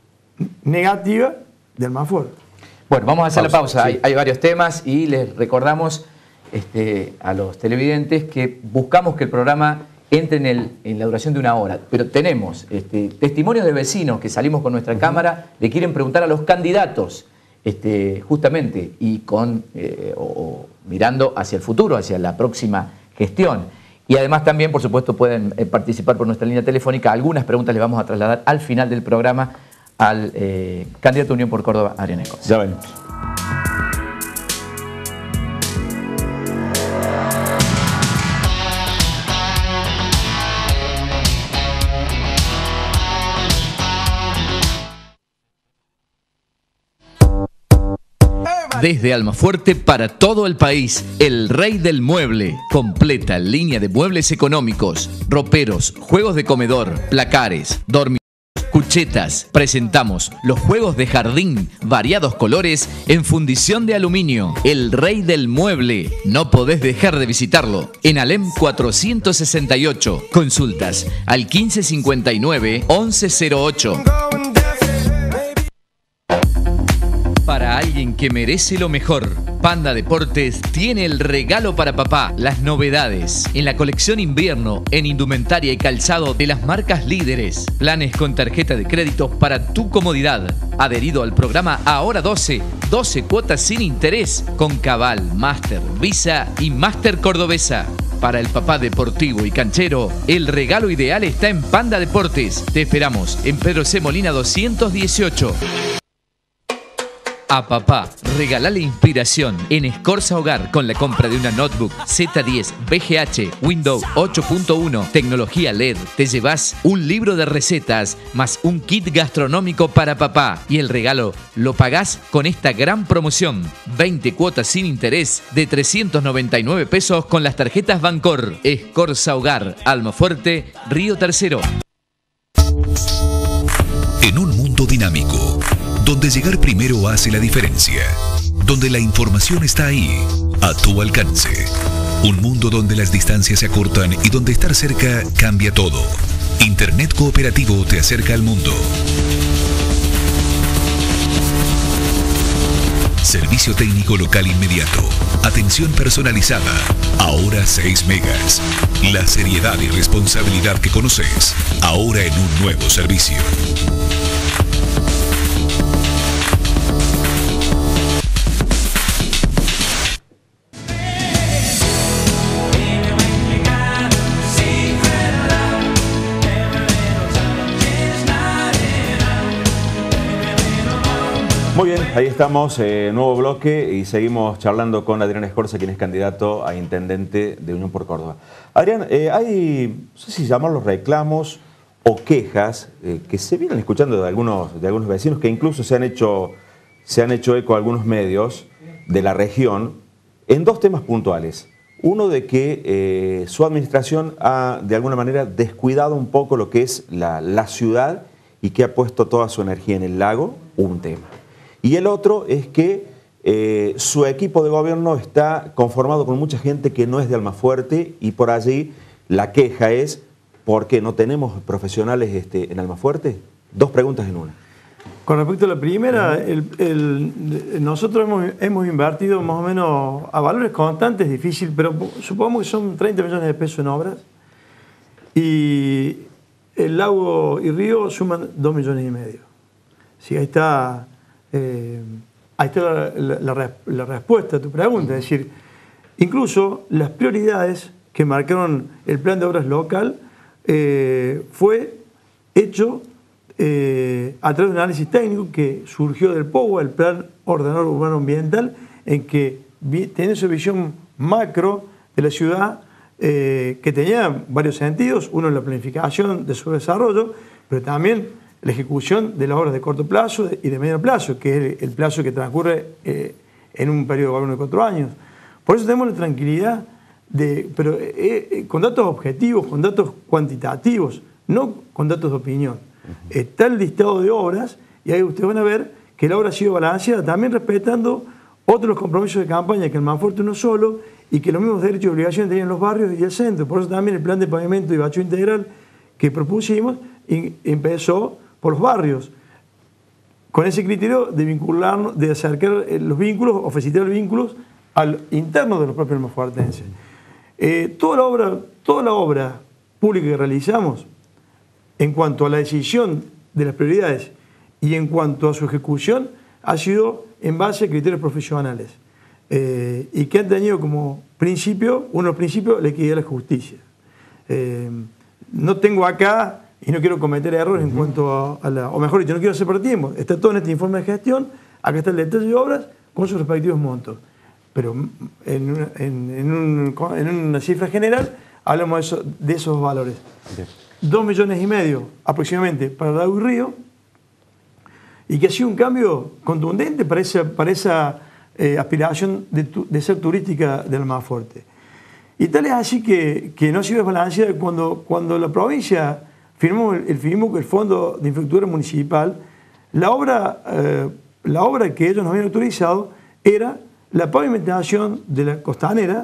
negativa de Almafuerte. Bueno, vamos a hacer pausa, la pausa, sí. hay, hay varios temas y les recordamos Este, a los televidentes que buscamos que el programa entre en, el, en la duración de una hora, pero tenemos este, testimonios de vecinos que salimos con nuestra uh-huh. cámara, le quieren preguntar a los candidatos este, justamente y con eh, o, o mirando hacia el futuro, hacia la próxima gestión. Y además también, por supuesto, pueden eh, participar por nuestra línea telefónica. Algunas preguntas les vamos a trasladar al final del programa al eh, candidato a Unión por Córdoba, Arián Escorza. Ya venimos. Desde Almafuerte para todo el país, el rey del mueble. Completa línea de muebles económicos, roperos, juegos de comedor, placares, dormitorios, cuchetas. Presentamos los juegos de jardín, variados colores en fundición de aluminio. El rey del mueble. No podés dejar de visitarlo. En Alem cuatrocientos sesenta y ocho. Consultas al quince cincuenta y nueve, once cero ocho. Para alguien que merece lo mejor, Panda Deportes tiene el regalo para papá. Las novedades en la colección invierno, en indumentaria y calzado de las marcas líderes. Planes con tarjeta de crédito para tu comodidad. Adherido al programa Ahora doce, doce cuotas sin interés con Cabal, Master, Visa y Master Cordobesa. Para el papá deportivo y canchero, el regalo ideal está en Panda Deportes. Te esperamos en Pedro C. Molina doscientos dieciocho. A papá, regalale inspiración en Escorza Hogar con la compra de una notebook Z diez V G H Windows ocho punto uno, tecnología L E D. Te llevas un libro de recetas más un kit gastronómico para papá y el regalo lo pagás con esta gran promoción. veinte cuotas sin interés de trescientos noventa y nueve pesos con las tarjetas Bancor. Escorza Hogar, Almafuerte, Río Tercero. En un mundo dinámico, donde llegar primero hace la diferencia, donde la información está ahí, a tu alcance. Un mundo donde las distancias se acortan y donde estar cerca cambia todo. Internet Cooperativo te acerca al mundo. Servicio técnico local inmediato. Atención personalizada. Ahora seis megas. La seriedad y responsabilidad que conoces. Ahora en un nuevo servicio. Muy bien, ahí estamos, eh, nuevo bloque y seguimos charlando con Adrián Escorza, quien es candidato a intendente de Unión por Córdoba. Adrián, eh, hay, no sé si llamarlos reclamos o quejas eh, que se vienen escuchando de algunos, de algunos vecinos que incluso se han hecho, se han hecho eco a algunos medios de la región en dos temas puntuales. Uno de que eh, su administración ha de alguna manera descuidado un poco lo que es la, la ciudad y que ha puesto toda su energía en el lago, un tema. Y el otro es que eh, su equipo de gobierno está conformado con mucha gente que no es de Almafuerte y por allí la queja es ¿por qué no tenemos profesionales este, en Almafuerte? Dos preguntas en una. Con respecto a la primera, el, el, nosotros hemos, hemos invertido más o menos a valores constantes, difícil, pero supongamos que son treinta millones de pesos en obras y el lago y río suman dos millones y medio. Sí, ahí está... Eh, ahí está la, la, la, la respuesta a tu pregunta, es decir, incluso las prioridades que marcaron el plan de obras local eh, fue hecho eh, a través de un análisis técnico que surgió del POUA, el Plan Ordenador Urbano Ambiental, en que tenía esa visión macro de la ciudad eh, que tenía varios sentidos, uno en la planificación de su desarrollo, pero también la ejecución de las obras de corto plazo y de mediano plazo, que es el plazo que transcurre eh, en un periodo de gobierno de cuatro años. Por eso tenemos la tranquilidad, de, pero eh, eh, con datos objetivos, con datos cuantitativos, no con datos de opinión. Uh-huh. Está el listado de obras y ahí ustedes van a ver que la obra ha sido balanceada, también respetando otros compromisos de campaña, que el Almafuerte uno solo, y que los mismos derechos y obligaciones tenían los barrios y el centro. Por eso también el plan de pavimento y bacheo integral que propusimos y empezó por los barrios, con ese criterio de vincularnos, de acercar los vínculos o facilitar vínculos al interno de los propios almafuartenses. Eh, toda la obra, toda la obra pública que realizamos, en cuanto a la decisión de las prioridades y en cuanto a su ejecución, ha sido en base a criterios profesionales eh, y que han tenido como principio, uno de los principios, la equidad y la justicia. Eh, no tengo acá y no quiero cometer errores uh-huh. en cuanto a, a la... O mejor dicho, no quiero hacer por tiempo. Está todo en este informe de gestión, acá está el detalle de obras con sus respectivos montos. Pero en una, en, en un, en una cifra general hablamos de, eso, de esos valores. Okay. Dos millones y medio aproximadamente para Lago y Río, y que ha sido un cambio contundente para esa, para esa eh, aspiración de, tu, de ser turística del Almafuerte. Y tal es así que, que no ha sido desbalanceada cuando, cuando la provincia... Firmamos el, el, el Fondo de Infraestructura Municipal, la obra, eh, la obra que ellos nos habían autorizado era la pavimentación de la costanera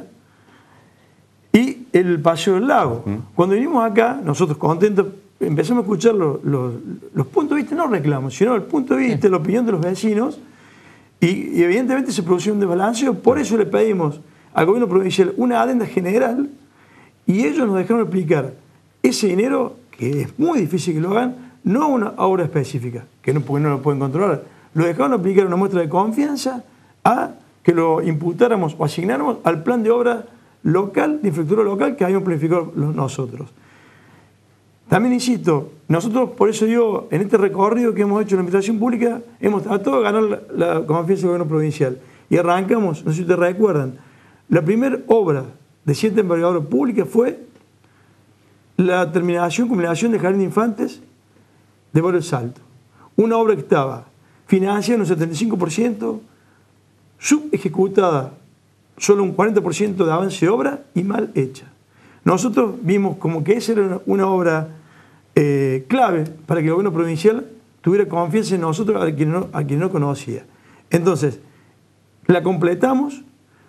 y el paseo del lago. Uh-huh. Cuando vinimos acá, nosotros contentos, empezamos a escuchar los, los, los puntos de vista, no reclamos, sino el punto de vista, sí. la opinión de los vecinos, y, y evidentemente se produjo un desbalance, por eso le pedimos al gobierno provincial una adenda general y ellos nos dejaron explicar ese dinero, que es muy difícil que lo hagan, no una obra específica, que no, porque no lo pueden controlar. Lo dejaron aplicar una muestra de confianza a que lo imputáramos o asignáramos al plan de obra local, de infraestructura local, que habíamos planificado nosotros. También insisto, nosotros, por eso digo, en este recorrido que hemos hecho en la administración pública, hemos tratado de ganar la, la confianza del gobierno provincial. Y arrancamos, no sé si ustedes recuerdan, la primera obra de siete envergaduras públicas fue la terminación, culminación del Jardín de Infantes de Barrio El Salto. Una obra que estaba financiada en un setenta y cinco por ciento, subejecutada solo un cuarenta por ciento de avance de obra y mal hecha. Nosotros vimos como que esa era una, una obra eh, clave para que el gobierno provincial tuviera confianza en nosotros a quien no, a quien no conocía. Entonces, la completamos,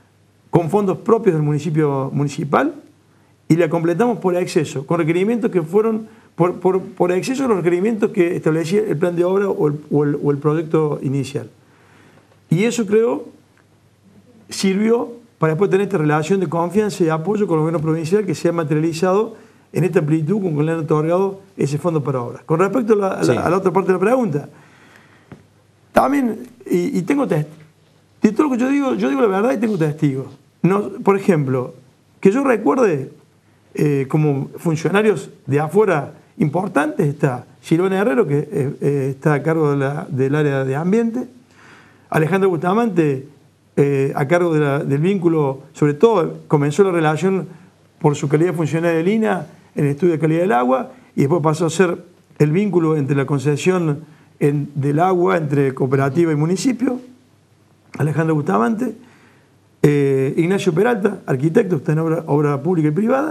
con fondos propios del municipio municipal y la completamos por exceso, con requerimientos que fueron, por, por, por exceso de los requerimientos que establecía el plan de obra o el, o el, o el proyecto inicial. Y eso creo sirvió para después tener esta relación de confianza y apoyo con el gobierno provincial que se ha materializado en esta amplitud con que le han otorgado ese fondo para obras. Con respecto a la, a la, sí. a la otra parte de la pregunta, también, y, y tengo testigos, de todo lo que yo digo, yo digo la verdad y tengo testigos. No, por ejemplo, que yo recuerde, eh, como funcionarios de afuera importantes, está Silvana Herrero, que eh, eh, está a cargo de la, del área de ambiente, Alejandro Bustamante, eh, a cargo de la, del vínculo, sobre todo comenzó la relación por su calidad funcionaria de Lina en el estudio de calidad del agua y después pasó a ser el vínculo entre la concesión en, del agua entre cooperativa y municipio, Alejandro Bustamante, eh, Ignacio Peralta, arquitecto, está en obra, obra pública y privada,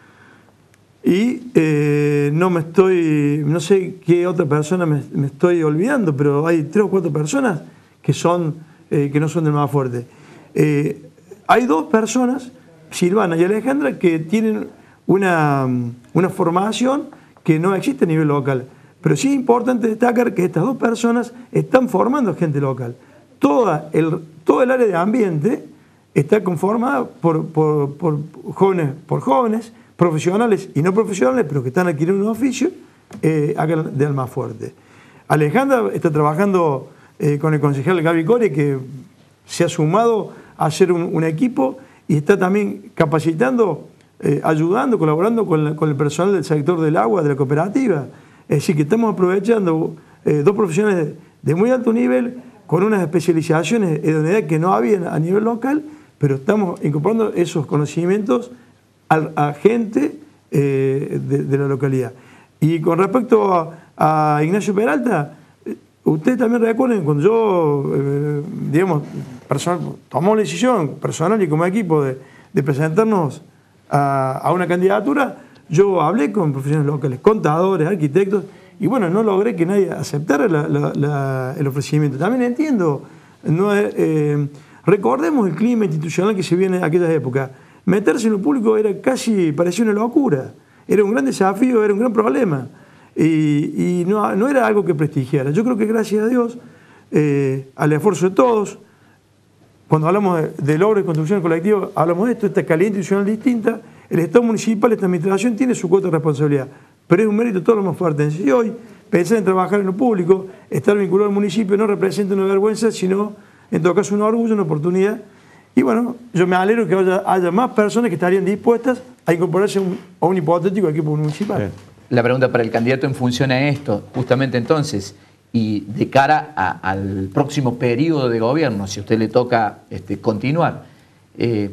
y eh, no me estoy, no sé qué otra persona me, me estoy olvidando, pero hay tres o cuatro personas que, son, eh, que no son del más fuerte. Eh, hay dos personas, Silvana y Alejandra, que tienen una, una formación que no existe a nivel local. Pero sí es importante destacar que estas dos personas están formando gente local. Toda el, todo el área de ambiente está conformada por, por, por, jóvenes, por jóvenes, profesionales y no profesionales, pero que están adquiriendo un oficio eh, acá de Almafuerte. Alejandra está trabajando eh, con el concejal Gaby Core, que se ha sumado a hacer un, un equipo y está también capacitando, eh, ayudando, colaborando con, la, con el personal del sector del agua, de la cooperativa. Es decir, que estamos aprovechando eh, dos profesionales de, de muy alto nivel, con unas especializaciones de idoneidad que no había a nivel local, pero estamos incorporando esos conocimientos a, a gente eh, de, de la localidad. Y con respecto a, a Ignacio Peralta, ustedes también recuerden, cuando yo, eh, digamos, personal, tomamos la decisión personal y como equipo de, de presentarnos a, a una candidatura, yo hablé con profesionales locales, contadores, arquitectos, y bueno, no logré que nadie aceptara la, la, la, el ofrecimiento. También entiendo, no, eh, recordemos el clima institucional que se viene en aquellas épocas. Meterse en lo público era casi, parecía una locura. Era un gran desafío, era un gran problema. Y, y no, no era algo que prestigiara. Yo creo que gracias a Dios, eh, al esfuerzo de todos, cuando hablamos de, de logro de construcción colectiva, hablamos de esto, esta calidad institucional distinta. El Estado municipal, esta administración, tiene su cuota de responsabilidad, pero es un mérito todo lo más fuerte. Y hoy, pensar en trabajar en lo público, estar vinculado al municipio, no representa una vergüenza, sino, en todo caso, un orgullo, una oportunidad. Y bueno, yo me alegro que haya, haya más personas que estarían dispuestas a incorporarse a un, a un hipotético equipo municipal. Bien. La pregunta para el candidato en función a esto, justamente entonces, y de cara a, al próximo periodo de gobierno, si a usted le toca este, continuar, eh,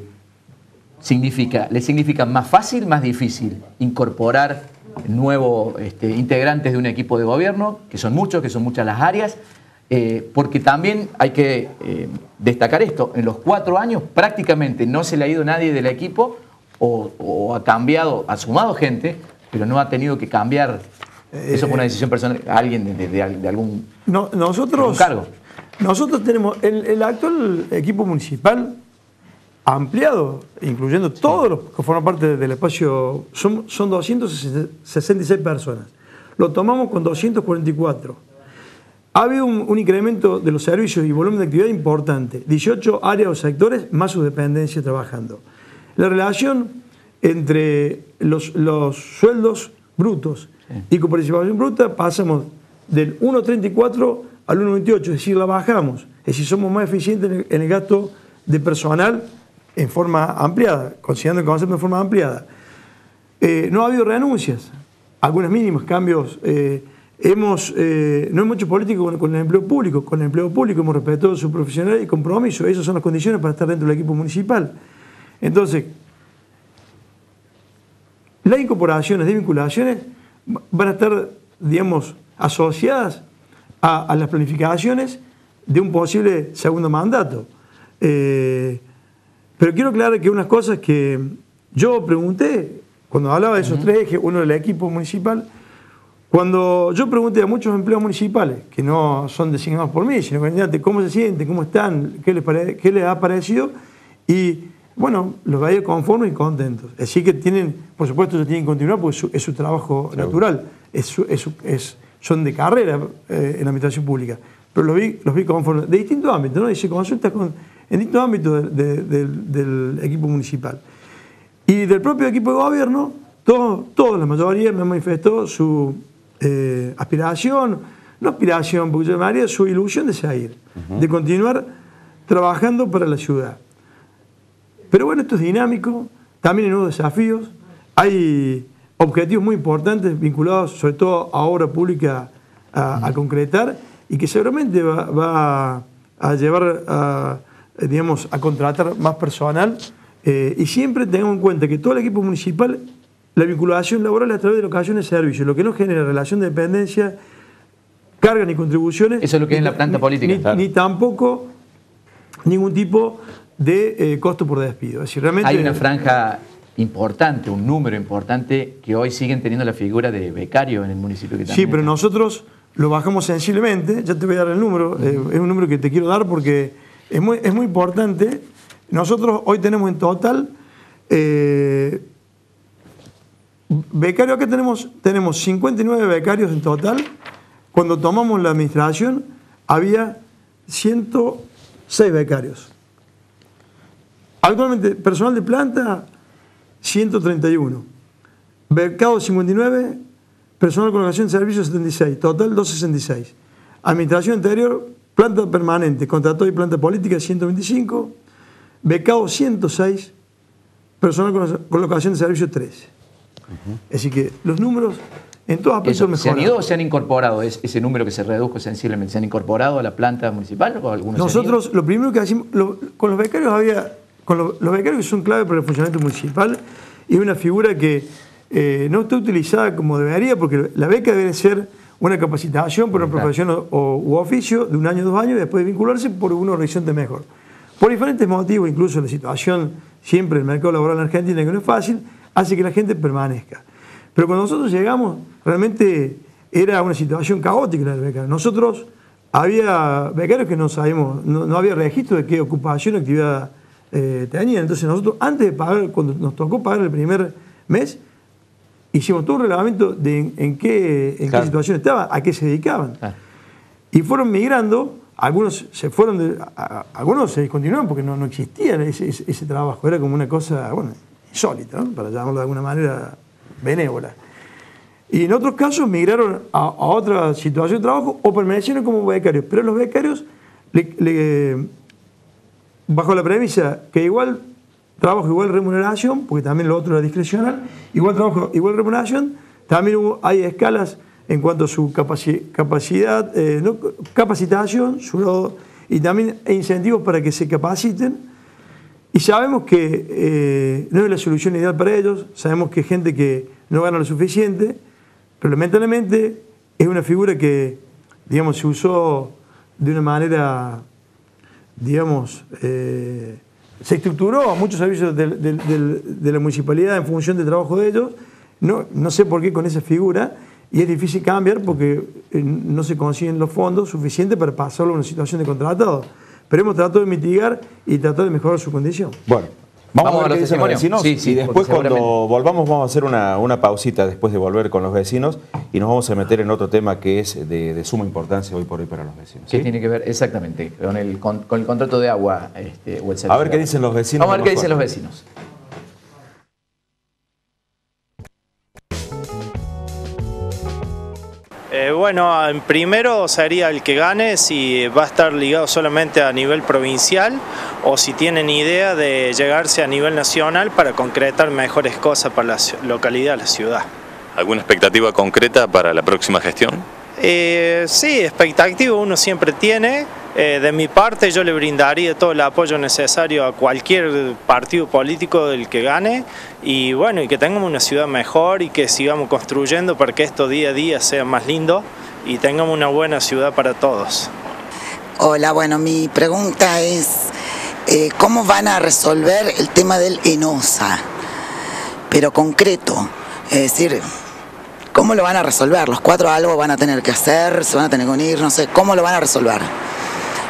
significa, ¿le significa más fácil, más difícil incorporar nuevos este, integrantes de un equipo de gobierno, que son muchos, que son muchas las áreas? Eh, porque también hay que eh, destacar esto, en los cuatro años prácticamente no se le ha ido nadie del equipo o, o ha cambiado, ha sumado gente, pero no ha tenido que cambiar. Eso fue una decisión personal, alguien de, de, de, de algún, no, nosotros, de algún cargo. Nosotros tenemos el, el actual equipo municipal ampliado, incluyendo sí. todos los que forman parte del espacio, son, son doscientas sesenta y seis personas. Lo tomamos con doscientos cuarenta y cuatro. Ha habido un, un incremento de los servicios y volumen de actividad importante. dieciocho áreas o sectores más sus dependencias trabajando. La relación entre los, los sueldos brutos sí. y con participación bruta pasamos del uno coma treinta y cuatro al uno coma veintiocho, es decir, la bajamos. Es decir, somos más eficientes en el, en el gasto de personal en forma ampliada, considerando el concepto en forma ampliada. Eh, no ha habido renuncias, algunas mínimas, cambios. Eh, hemos, eh, no hemos hecho política con, con el empleo público, con el empleo público hemos respetado su profesionalidad y compromiso. Esas son las condiciones para estar dentro del equipo municipal. Entonces, las incorporaciones, desvinculaciones van a estar, digamos, asociadas a, a las planificaciones de un posible segundo mandato. Eh, pero quiero aclarar que unas cosas que yo pregunté, cuando hablaba de esos uh-huh. tres ejes, uno del equipo municipal, cuando yo pregunté a muchos empleados municipales, que no son designados por mí, sino que cómo se sienten, cómo están, qué les, pare, qué les ha parecido, y bueno, los veía conformes y contentos. Así que tienen, por supuesto, ellos tienen que continuar porque es su, es su trabajo sí. natural, es su, es su, es, son de carrera eh, en la administración pública. Pero los vi, los vi conformes, de distintos ámbitos, ¿no? Y se consulta con, en distintos ámbitos de, de, de, del equipo municipal. Y del propio equipo de gobierno, todos, todos la mayoría me manifestó su eh, aspiración, no aspiración, porque yo llamaría su ilusión de seguir, uh-huh. de continuar trabajando para la ciudad. Pero bueno, esto es dinámico, también hay nuevos desafíos, hay objetivos muy importantes vinculados sobre todo a obra pública a, uh-huh. a concretar y que seguramente va, va a llevar a, digamos, a contratar más personal eh, y siempre tengamos en cuenta que todo el equipo municipal, la vinculación laboral es a través de locaciones de servicios, lo que no genera relación de dependencia, cargas ni contribuciones. Eso es lo que ni, es la planta ni, política. Ni, claro. ni tampoco ningún tipo de eh, costo por despido. Es decir, realmente hay una franja importante, un número importante que hoy siguen teniendo la figura de becario en el municipio. Que sí, pero está. Nosotros lo bajamos sensiblemente, ya te voy a dar el número, uh-huh. eh, es un número que te quiero dar porque es muy, es muy importante. Nosotros hoy tenemos en total, eh, becarios, acá tenemos, tenemos cincuenta y nueve becarios en total. Cuando tomamos la administración había ciento seis becarios. Actualmente, personal de planta, ciento treinta y uno. Becado cincuenta y nueve, personal con locación de servicios setenta y seis, total doscientos sesenta y seis. Administración anterior, planta permanente, contrató y planta política ciento veinticinco, becado ciento seis, personal con locación de servicios trece. Uh-huh. Así que los números en todos aspectos mejoran. ¿Se han ido o se han incorporado ese número que se redujo sensiblemente? ¿Se han incorporado a la planta municipal o algunos? Nosotros lo primero que hacemos, lo, con los becarios había, con lo, los becarios que son clave para el funcionamiento municipal y una figura que eh, no está utilizada como debería porque la beca debe ser una capacitación por una claro. profesión o, o, u oficio de un año, dos años y después de vincularse por una horizonte mejor. Por diferentes motivos, incluso la situación siempre del mercado laboral en Argentina, que no es fácil, hace que la gente permanezca. Pero cuando nosotros llegamos, realmente era una situación caótica en el becario. Nosotros, había becarios que no sabíamos, no, no había registro de qué ocupación o actividad eh, tenían. Entonces nosotros, antes de pagar, cuando nos tocó pagar el primer mes, hicimos todo un reglamento de en, en, qué, en claro. qué situación estaban, a qué se dedicaban. Claro. Y fueron migrando, algunos se fueron, de, a, a, algunos se discontinuaron porque no, no existía ese, ese, ese trabajo, era como una cosa, bueno, insólita, ¿no? Para llamarlo de alguna manera benévola. Y en otros casos migraron a, a otra situación de trabajo o permanecieron como becarios. Pero los becarios, le, le, bajo la premisa que igual trabajo, igual remuneración, porque también lo otro era discrecional, igual trabajo, igual remuneración, también hubo, hay escalas en cuanto a su capaci capacidad, eh, no, capacitación su, y también incentivos para que se capaciten. Y sabemos que eh, no es la solución ideal para ellos, sabemos que hay gente que no gana lo suficiente, pero lamentablemente es una figura que, digamos, se usó de una manera, digamos, eh, se estructuró a muchos servicios de, de, de, de la municipalidad en función del trabajo de ellos, no, no sé por qué con esa figura, y es difícil cambiar porque no se consiguen los fondos suficientes para pasarlo a una situación de contratado. Pero hemos tratado de mitigar y tratar de mejorar su condición. Bueno, vamos, vamos a ver qué dicen los vecinos sí, sí, y después cuando volvamos vamos a hacer una, una pausita después de volver con los vecinos y nos vamos a meter en otro tema que es de, de suma importancia hoy por hoy para los vecinos. ¿Qué ¿sí? tiene que ver exactamente con el, con, con el contrato de agua este, o el servicio? A ver qué dicen los vecinos. Vamos a ver qué dicen los vecinos. Eh, bueno, primero sería el que gane si va a estar ligado solamente a nivel provincial o si tienen idea de llegarse a nivel nacional para concretar mejores cosas para la localidad, la ciudad. ¿Alguna expectativa concreta para la próxima gestión? Eh, sí, expectativa uno siempre tiene. Eh, de mi parte yo le brindaría todo el apoyo necesario a cualquier partido político del que gane y bueno, y que tengamos una ciudad mejor y que sigamos construyendo para que esto día a día sea más lindo y tengamos una buena ciudad para todos. Hola, bueno, mi pregunta es eh, ¿cómo van a resolver el tema del ENOSA? Pero concreto, es decir, ¿cómo lo van a resolver? Los cuatro algo van a tener que hacer, se van a tener que unir, no sé, ¿cómo lo van a resolver?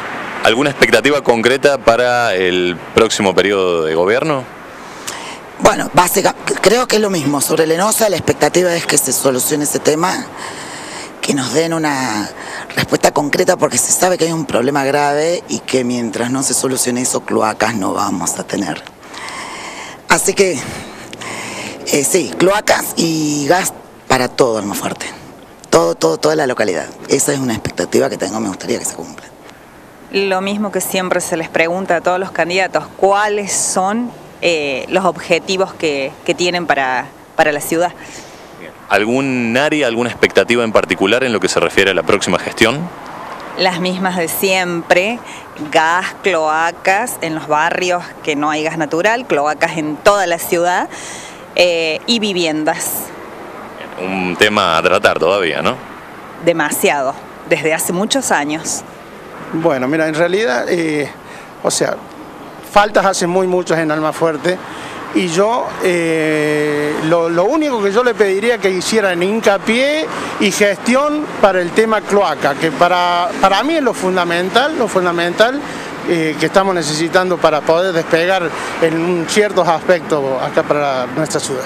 ¿Alguna expectativa concreta para el próximo periodo de gobierno? Bueno, básicamente, creo que es lo mismo. Sobre el ENOSA, la expectativa es que se solucione ese tema, que nos den una respuesta concreta, porque se sabe que hay un problema grave y que mientras no se solucione eso, cloacas no vamos a tener. Así que, eh, sí, cloacas y gas para todo Almafuerte. Todo, todo, toda la localidad. Esa es una expectativa que tengo, me gustaría que se cumpla. Lo mismo que siempre se les pregunta a todos los candidatos, ¿cuáles son eh, los objetivos que, que tienen para, para la ciudad? ¿Algún área, alguna expectativa en particular en lo que se refiere a la próxima gestión? Las mismas de siempre, gas, cloacas en los barrios que no hay gas natural, cloacas en toda la ciudad eh, y viviendas. Un tema a tratar todavía, ¿no? Demasiado, desde hace muchos años. Bueno, mira, en realidad, eh, o sea, faltas hacen muy muchas en Almafuerte. Y yo, eh, lo, lo único que yo le pediría que hicieran hincapié y gestión para el tema cloaca, que para, para mí es lo fundamental, lo fundamental eh, que estamos necesitando para poder despegar en ciertos aspectos acá para nuestra ciudad.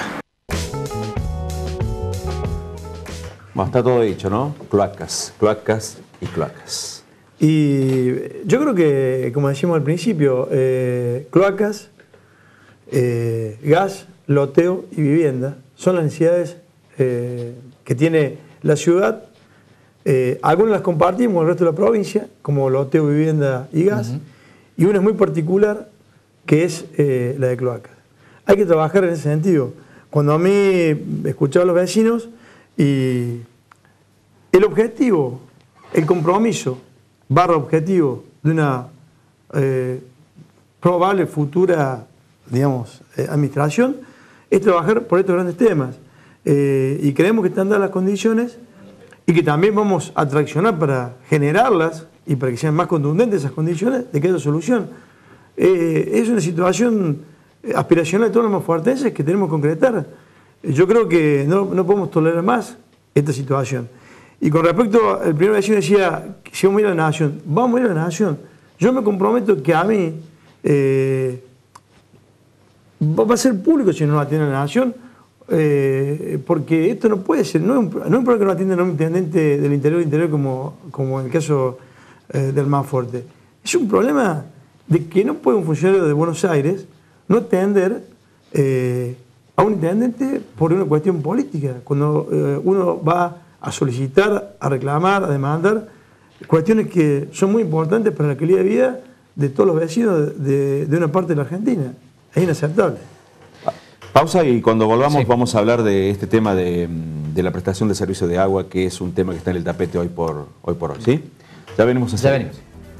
Bueno, está todo dicho, ¿no? Cloacas, cloacas y cloacas. Y yo creo que, como decíamos al principio, eh, cloacas, Eh, gas, loteo y vivienda son las necesidades eh, que tiene la ciudad. Eh, algunas las compartimos con el resto de la provincia, como loteo, vivienda y gas, uh-huh. y una es muy particular, que es eh, la de cloacas. Hay que trabajar en ese sentido. Cuando a mí escuchaba a los vecinos, y el objetivo, el compromiso, barra objetivo de una eh, probable futura, digamos, eh, administración, es trabajar por estos grandes temas. Eh, y creemos que están dadas las condiciones y que también vamos a traccionar para generarlas y para que sean más contundentes esas condiciones de que haya solución. Eh, es una situación aspiracional de todos los almafuertenses que tenemos que concretar. Yo creo que no, no podemos tolerar más esta situación. Y con respecto al primer vecino decía, si vamos a ir a la nación, vamos a ir a la nación. Yo me comprometo que a mí eh, va a ser público si no lo atiende la nación, eh, porque esto no puede ser, no es un, no es un problema que no atienda a un intendente del interior interior como, como en el caso eh, del Almafuerte. Es un problema de que no puede un funcionario de Buenos Aires no atender eh, a un intendente por una cuestión política, cuando eh, uno va a solicitar, a reclamar, a demandar cuestiones que son muy importantes para la calidad de vida de todos los vecinos de, de una parte de la Argentina. Es inaceptable. Pausa y cuando volvamos sí. vamos a hablar de este tema de, de la prestación de servicio de agua, que es un tema que está en el tapete hoy por hoy, por hoy ¿sí? Ya venimos a hacer. Ya venimos.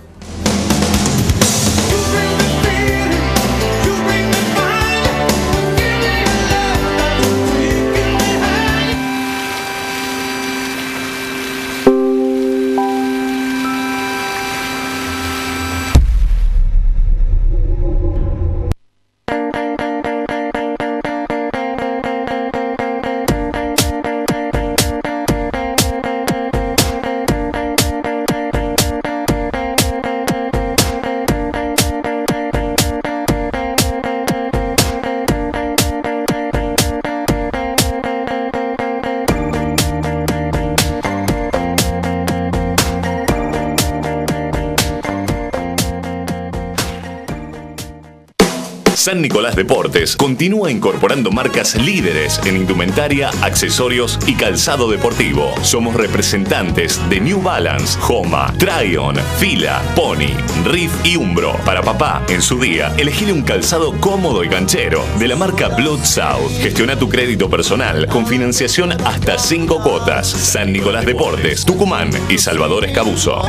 San Nicolás Deportes continúa incorporando marcas líderes en indumentaria, accesorios y calzado deportivo. Somos representantes de New Balance, Homa, Tryon, Fila, Pony, Riff y Umbro. Para papá, en su día, elegile un calzado cómodo y canchero de la marca Blood South. Gestiona tu crédito personal con financiación hasta cinco cuotas. San Nicolás Deportes, Tucumán y Salvador Escabuso.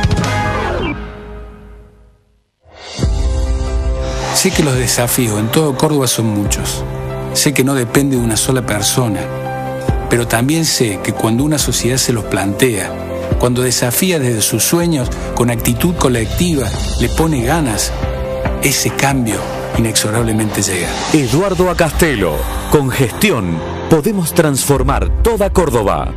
Sé que los desafíos en todo Córdoba son muchos. Sé que no depende de una sola persona. Pero también sé que cuando una sociedad se los plantea, cuando desafía desde sus sueños con actitud colectiva, le pone ganas, ese cambio inexorablemente llega. Eduardo Acastelo. Con gestión podemos transformar toda Córdoba.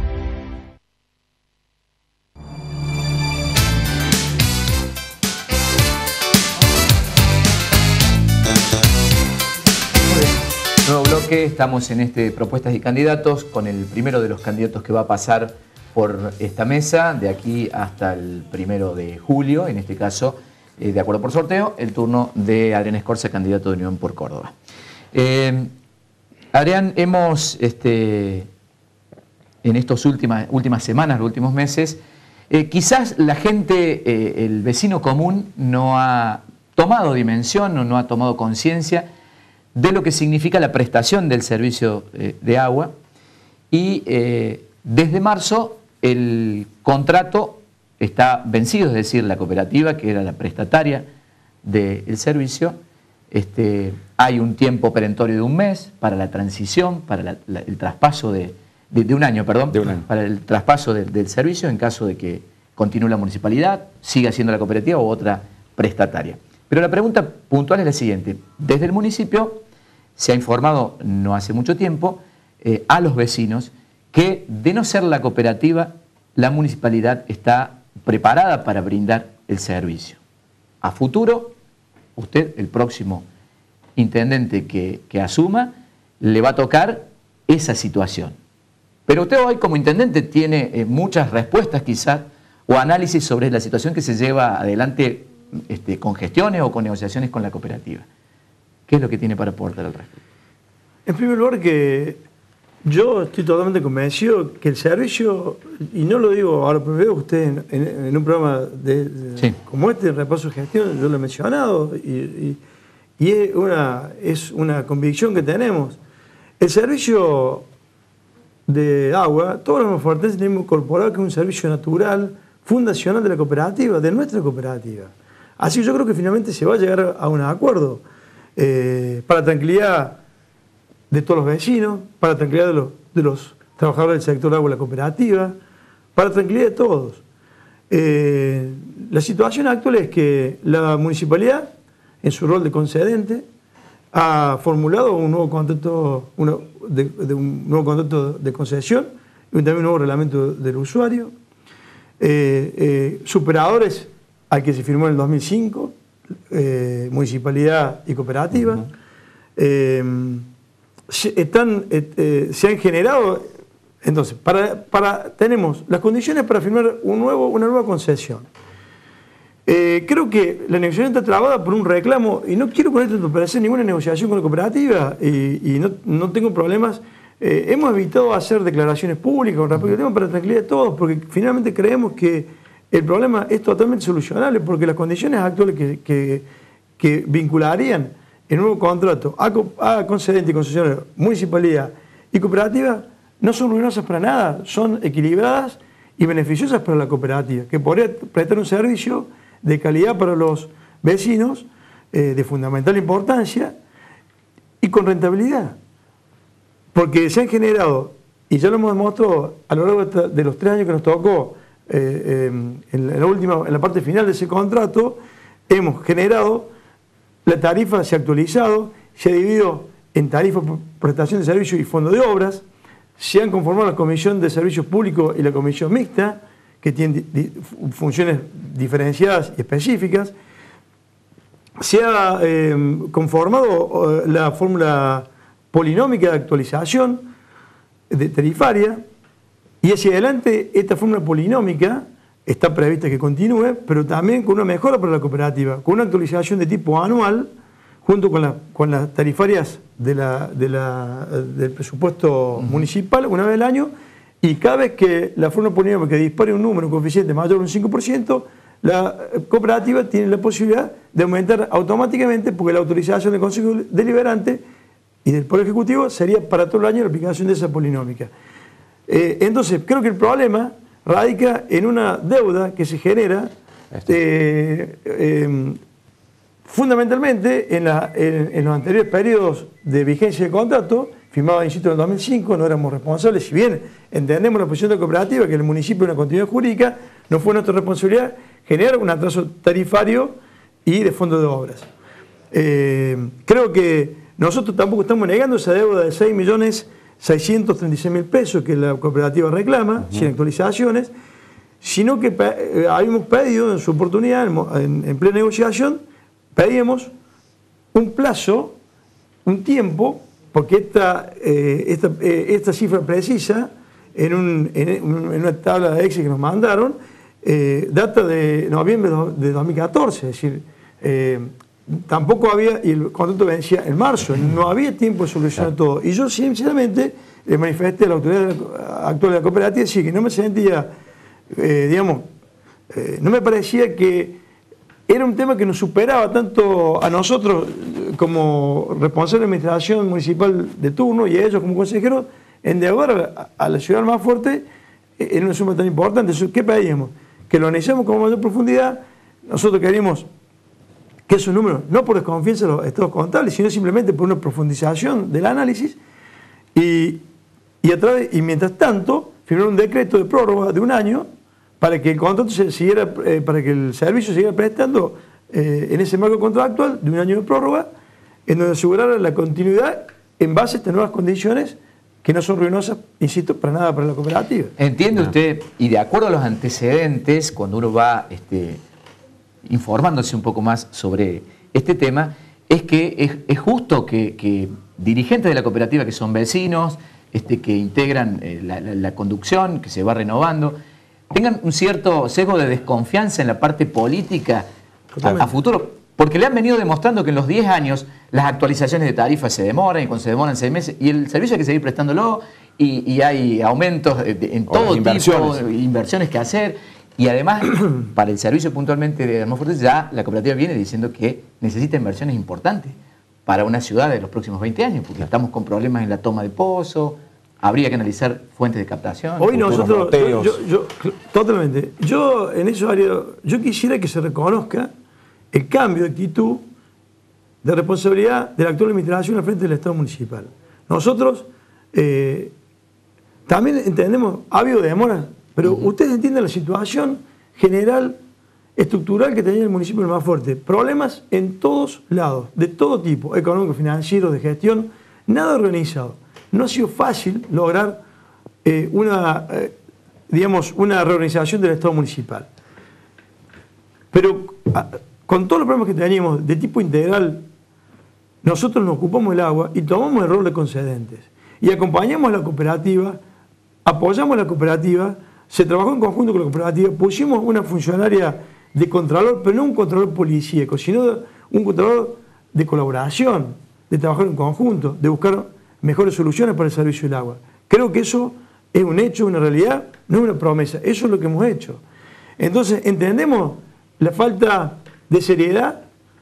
bloque estamos en este Propuestas y Candidatos con el primero de los candidatos que va a pasar por esta mesa de aquí hasta el primero de julio, en este caso, eh, de acuerdo por sorteo, el turno de Adrián Escorza, candidato de Unión por Córdoba. Eh, Adrián, hemos, este, en estas últimas, últimas semanas, los últimos meses, eh, quizás la gente, eh, el vecino común, no ha tomado dimensión o no ha tomado conciencia de lo que significa la prestación del servicio eh, de agua y eh, desde marzo el contrato está vencido, es decir, la cooperativa, que era la prestataria del servicio, este, hay un tiempo perentorio de un mes para la transición, para la, la, el traspaso de, de, de un año, perdón, de un año. para el traspaso de, del servicio en caso de que continúe la municipalidad, siga siendo la cooperativa u otra prestataria. Pero la pregunta puntual es la siguiente. Desde el municipio se ha informado no hace mucho tiempo eh, a los vecinos que de no ser la cooperativa, la municipalidad está preparada para brindar el servicio. A futuro, usted, el próximo intendente que, que asuma, le va a tocar esa situación. Pero usted hoy como intendente tiene eh, muchas respuestas quizás o análisis sobre la situación que se lleva adelante Este, con gestiones o con negociaciones con la cooperativa. ¿Qué es lo que tiene para aportar al respecto? En primer lugar, que yo estoy totalmente convencido que el servicio, y no lo digo ahora, pero veo que usted en, en, en un programa de, de, sí. como este, Repaso de Gestión, yo lo he mencionado, y, y, y es, una, es una convicción que tenemos. El servicio de agua, todos los almafuertenses tenemos incorporado que es un servicio natural, fundacional de la cooperativa, de nuestra cooperativa. Así que yo creo que finalmente se va a llegar a un acuerdo eh, para la tranquilidad de todos los vecinos, para la tranquilidad de los, de los trabajadores del sector agua de la cooperativa, para la tranquilidad de todos. Eh, la situación actual es que la municipalidad, en su rol de concedente, ha formulado un nuevo contrato, uno, de, de un nuevo contrato de concesión y también un nuevo reglamento del usuario. Eh, eh, superadores al que se firmó en el dos mil cinco, eh, municipalidad y cooperativa. Uh-huh. eh, se, están, eh, se han generado, entonces, para, para, tenemos las condiciones para firmar un nuevo, una nueva concesión. Eh, creo que la negociación está trabada por un reclamo, y no quiero con esto parecer ninguna negociación con la cooperativa, y, y no, no tengo problemas. Eh, hemos evitado hacer declaraciones públicas con respecto al tema para la tranquilidad de todos, porque finalmente creemos que el problema es totalmente solucionable, porque las condiciones actuales que, que, que vincularían el nuevo contrato a, a concedente y concesionario, municipalidad y cooperativa no son ruinosas para nada, son equilibradas y beneficiosas para la cooperativa, que podría prestar un servicio de calidad para los vecinos, eh, de fundamental importancia y con rentabilidad. Porque se han generado, y ya lo hemos demostrado a lo largo de los tres años que nos tocó, eh, eh, en, la última, en la parte final de ese contrato, hemos generado, la tarifa se ha actualizado, se ha dividido en tarifa por prestación de servicios y fondo de obras, se han conformado la Comisión de Servicios Públicos y la Comisión Mixta, que tienen di, di, funciones diferenciadas y específicas, se ha eh, conformado eh, la fórmula polinómica de actualización de tarifaria, y hacia adelante esta fórmula polinómica está prevista que continúe, pero también con una mejora para la cooperativa, con una actualización de tipo anual, junto con, la, con las tarifarias de la, de la, del presupuesto uh-huh. municipal, una vez al año, y cada vez que la fórmula polinómica dispare un número, un coeficiente mayor de un cinco por ciento, la cooperativa tiene la posibilidad de aumentar automáticamente, porque la autorización del Consejo Deliberante y del Poder Ejecutivo sería para todo el año la aplicación de esa polinómica. Eh, entonces, creo que el problema radica en una deuda que se genera eh, eh, fundamentalmente en, la, en, en los anteriores periodos de vigencia de contrato, firmado, insisto, en el dos mil cinco, no éramos responsables, si bien entendemos la posición de la cooperativa, que el municipio es una continuidad jurídica, no fue nuestra responsabilidad generar un atraso tarifario y de fondo de obras. Eh, creo que nosotros tampoco estamos negando esa deuda de seis millones seiscientos treinta y seis mil pesos que la cooperativa reclama, uh-huh. sin actualizaciones, sino que eh, habíamos pedido en su oportunidad, en, en plena negociación, pedíamos un plazo, un tiempo porque esta, eh, esta, eh, esta cifra precisa, en, un, en, en una tabla de Excel que nos mandaron, eh, data de noviembre de dos mil catorce, es decir, eh, tampoco había, y el contrato vencía en marzo, no había tiempo de solucionar todo. Y yo sinceramente le manifesté a la autoridad actual de la cooperativa, sí, que no me sentía, eh, digamos, eh, no me parecía que era un tema que nos superaba tanto a nosotros como responsable de administración municipal de turno y a ellos como consejeros, endeudar a la ciudad más fuerte en una suma tan importante. ¿Qué pedíamos? Que lo analizamos con mayor profundidad. Nosotros queríamos que esos números, no por desconfianza de los estados contables, sino simplemente por una profundización del análisis, y, y, a través, y mientras tanto firmar un decreto de prórroga de un año para que el contrato se siguiera, eh, para que el servicio siguiera prestando eh, en ese marco contractual de un año de prórroga, en donde asegurara la continuidad en base a estas nuevas condiciones que no son ruinosas, insisto, para nada para la cooperativa. ¿Entiende usted? Y de acuerdo a los antecedentes, cuando uno va este, informándose un poco más sobre este tema, es que es, es justo que, que dirigentes de la cooperativa que son vecinos, este, que integran eh, la, la, la conducción, que se va renovando, tengan un cierto sesgo de desconfianza en la parte política a, a futuro, porque le han venido demostrando que en los diez años las actualizaciones de tarifas se demoran, y cuando se demoran seis meses, y el servicio hay que seguir prestándolo, y, y hay aumentos de, de, en todo tipo, inversiones. inversiones que hacer, y además, para el servicio puntualmente de Almafuerte, ya la cooperativa viene diciendo que necesita inversiones importantes para una ciudad de los próximos veinte años, porque estamos con problemas en la toma de pozo, habría que analizar fuentes de captación. Hoy nosotros, yo, yo, yo, totalmente, yo en eso área, yo quisiera que se reconozca el cambio de actitud, de responsabilidad de la actual administración al frente del Estado municipal. Nosotros eh, también entendemos, ha habido demoras, pero uh-huh. ustedes entienden la situación general, estructural que tenía el municipio de Almafuerte. Problemas en todos lados, de todo tipo, económicos, financieros, de gestión, nada organizado. No ha sido fácil lograr eh, una, eh, digamos, una reorganización del Estado municipal. Pero a, con todos los problemas que teníamos de tipo integral, nosotros nos ocupamos del agua y tomamos el rol de concedentes. Y acompañamos a la cooperativa, apoyamos a la cooperativa, se trabajó en conjunto con la cooperativa, pusimos una funcionaria de contralor, pero no un contralor policíaco, sino un contralor de colaboración, de trabajar en conjunto, de buscar mejores soluciones para el servicio del agua. Creo que eso es un hecho, una realidad, no es una promesa, eso es lo que hemos hecho. Entonces, entendemos la falta de seriedad,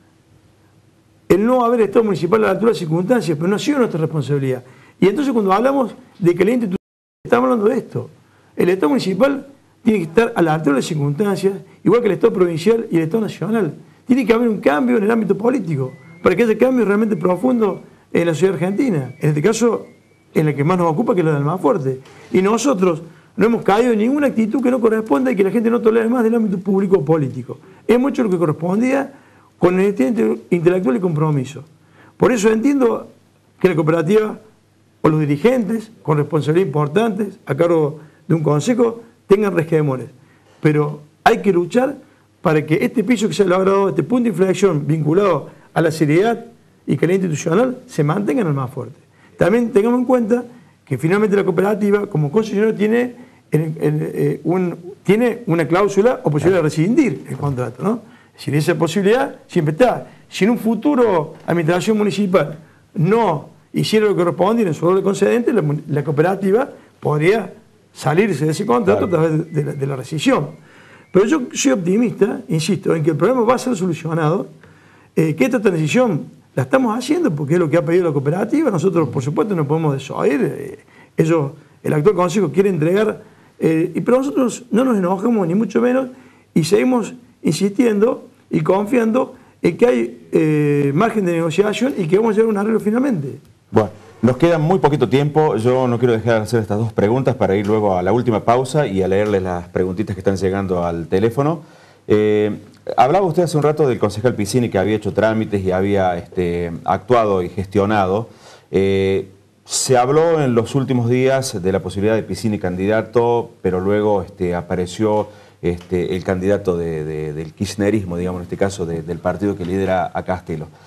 el no haber Estado municipal a la altura de las circunstancias, pero no ha sido nuestra responsabilidad. Y entonces cuando hablamos de que la institución, estamos hablando de esto. El Estado municipal tiene que estar a la altura de las circunstancias, igual que el Estado provincial y el Estado nacional. Tiene que haber un cambio en el ámbito político, para que haya cambio realmente profundo en la ciudad argentina. En este caso, en la que más nos ocupa, que es la de Almafuerte. Y nosotros no hemos caído en ninguna actitud que no corresponda y que la gente no tolere más del ámbito público o político. Hemos hecho lo que correspondía con honestidad intelectual y compromiso. Por eso entiendo que la cooperativa o los dirigentes, con responsabilidad importantes, a cargo de un consejo, tengan resquemores. Pero hay que luchar para que este piso que se ha logrado, este punto de inflexión vinculado a la seriedad y calidad institucional, se mantenga en el más fuerte. También tengamos en cuenta que finalmente la cooperativa, como concesionario, tiene, en, en, eh, un, tiene una cláusula o posibilidad de rescindir el contrato, ¿no? Es decir, esa posibilidad siempre está. Si en un futuro administración municipal no hiciera lo que corresponde en su rol de concedente, la, la cooperativa podría salirse de ese contrato claro. a través de, de, la, de la rescisión. Pero yo soy optimista, insisto, en que el problema va a ser solucionado, eh, que esta transición la estamos haciendo porque es lo que ha pedido la cooperativa. Nosotros, por supuesto, no podemos desoír. Eh, ellos, el actual consejo quiere entregar, eh, y pero nosotros no nos enojamos ni mucho menos y seguimos insistiendo y confiando en que hay eh, margen de negociación y que vamos a llegar a un arreglo finalmente. Bueno, nos queda muy poquito tiempo. Yo no quiero dejar de hacer estas dos preguntas para ir luego a la última pausa y a leerles las preguntitas que están llegando al teléfono. Eh, hablaba usted hace un rato del concejal Piscini, que había hecho trámites y había este, actuado y gestionado. Eh, se habló en los últimos días de la posibilidad de Piscini candidato, pero luego este, apareció este, el candidato de, de, del kirchnerismo, digamos en este caso, de, del partido que lidera a Castelo.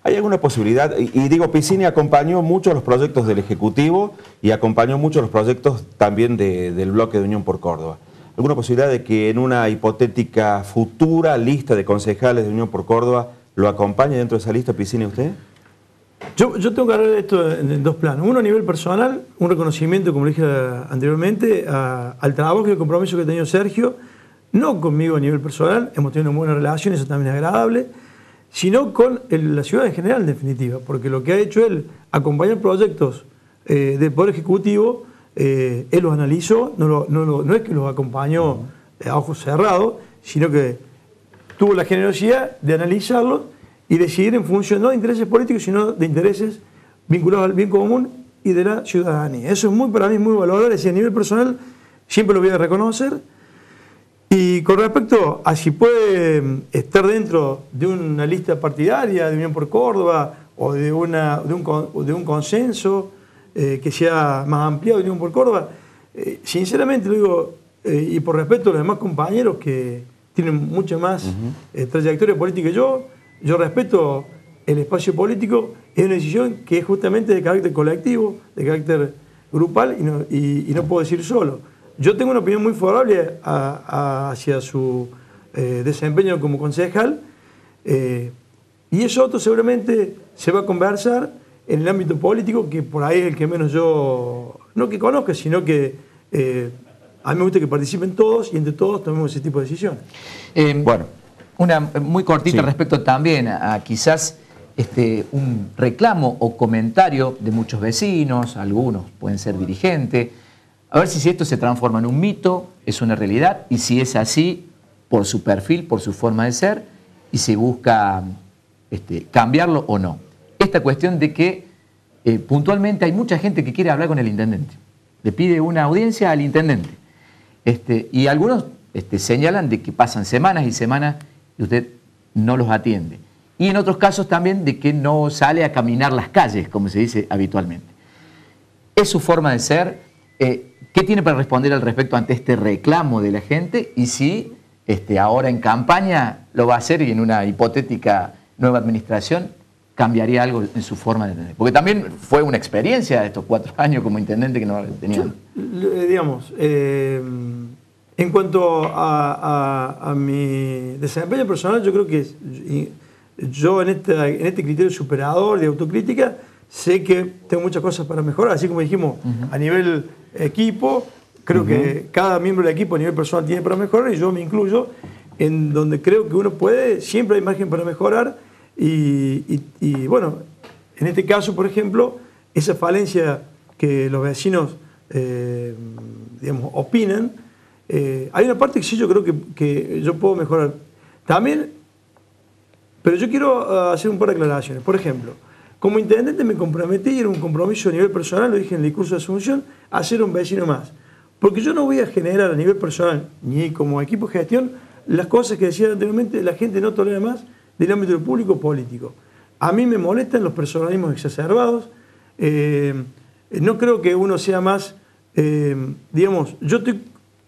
¿Hay alguna posibilidad? Y, y digo, Piscini acompañó mucho los proyectos del Ejecutivo y acompañó mucho los proyectos también de, del bloque de Unión por Córdoba. ¿Alguna posibilidad de que en una hipotética futura lista de concejales de Unión por Córdoba lo acompañe dentro de esa lista, Piscini, usted? Yo, yo tengo que hablar de esto en, en dos planos. Uno a nivel personal, un reconocimiento, como dije anteriormente, a, al trabajo y al compromiso que ha tenido Sergio, no conmigo a nivel personal, hemos tenido una buena relación, eso también es agradable, sino con el, la ciudad en general, en definitiva, porque lo que ha hecho él, acompañar proyectos eh, del Poder Ejecutivo, eh, él los analizó, no, lo, no, lo, no es que los acompañó a ojos cerrados, sino que tuvo la generosidad de analizarlos y decidir en función no de intereses políticos, sino de intereses vinculados al bien común y de la ciudadanía. Eso es muy, para mí muy valorable, y a nivel personal siempre lo voy a reconocer. Y con respecto a si puede estar dentro de una lista partidaria de Unión por Córdoba o de, una, de, un, de un consenso eh, que sea más ampliado de Unión por Córdoba, eh, sinceramente lo digo, eh, y por respeto a los demás compañeros que tienen mucha más uh-huh. eh, trayectoria política que yo, yo respeto el espacio político, es una decisión que es justamente de carácter colectivo, de carácter grupal y no, y, y no puedo decir solo. Yo tengo una opinión muy favorable a, a, hacia su eh, desempeño como concejal eh, y eso otro seguramente se va a conversar en el ámbito político, que por ahí es el que menos yo, no que conozca, sino que eh, a mí me gusta que participen todos y entre todos tomemos ese tipo de decisiones. Eh, bueno. Una muy cortita sí. respecto también a, a quizás este, un reclamo o comentario de muchos vecinos, algunos pueden ser dirigentes, a ver si, si esto se transforma en un mito, es una realidad, y si es así, por su perfil, por su forma de ser, y se busca este, cambiarlo o no. Esta cuestión de que eh, puntualmente hay mucha gente que quiere hablar con el intendente, le pide una audiencia al intendente, este, y algunos este, señalan de que pasan semanas y semanas y usted no los atiende. Y en otros casos también de que no sale a caminar las calles, como se dice habitualmente. ¿Es su forma de ser? Eh, ¿Qué tiene para responder al respecto ante este reclamo de la gente? Y si este, ahora en campaña lo va a hacer y en una hipotética nueva administración cambiaría algo en su forma de tener. Porque también fue una experiencia de estos cuatro años como intendente que no tenían. Yo, digamos... Eh... En cuanto a, a, a mi desempeño personal, yo creo que yo en este, en este criterio superador de autocrítica sé que tengo muchas cosas para mejorar, así como dijimos, uh-huh. a nivel equipo, creo uh-huh. que cada miembro del equipo a nivel personal tiene para mejorar y yo me incluyo en donde creo que uno puede, siempre hay margen para mejorar y, y, y bueno, en este caso, por ejemplo, esa falencia que los vecinos eh, digamos, opinan, Eh, hay una parte que sí yo creo que, que yo puedo mejorar. También, pero yo quiero uh, hacer un par de aclaraciones. Por ejemplo, como intendente me comprometí, y era un compromiso a nivel personal, lo dije en el discurso de Asunción, a ser un vecino más. Porque yo no voy a generar a nivel personal, ni como equipo de gestión, las cosas que decía anteriormente, la gente no tolera más del ámbito público o político. A mí me molestan los personalismos exacerbados. Eh, no creo que uno sea más, eh, digamos, yo estoy...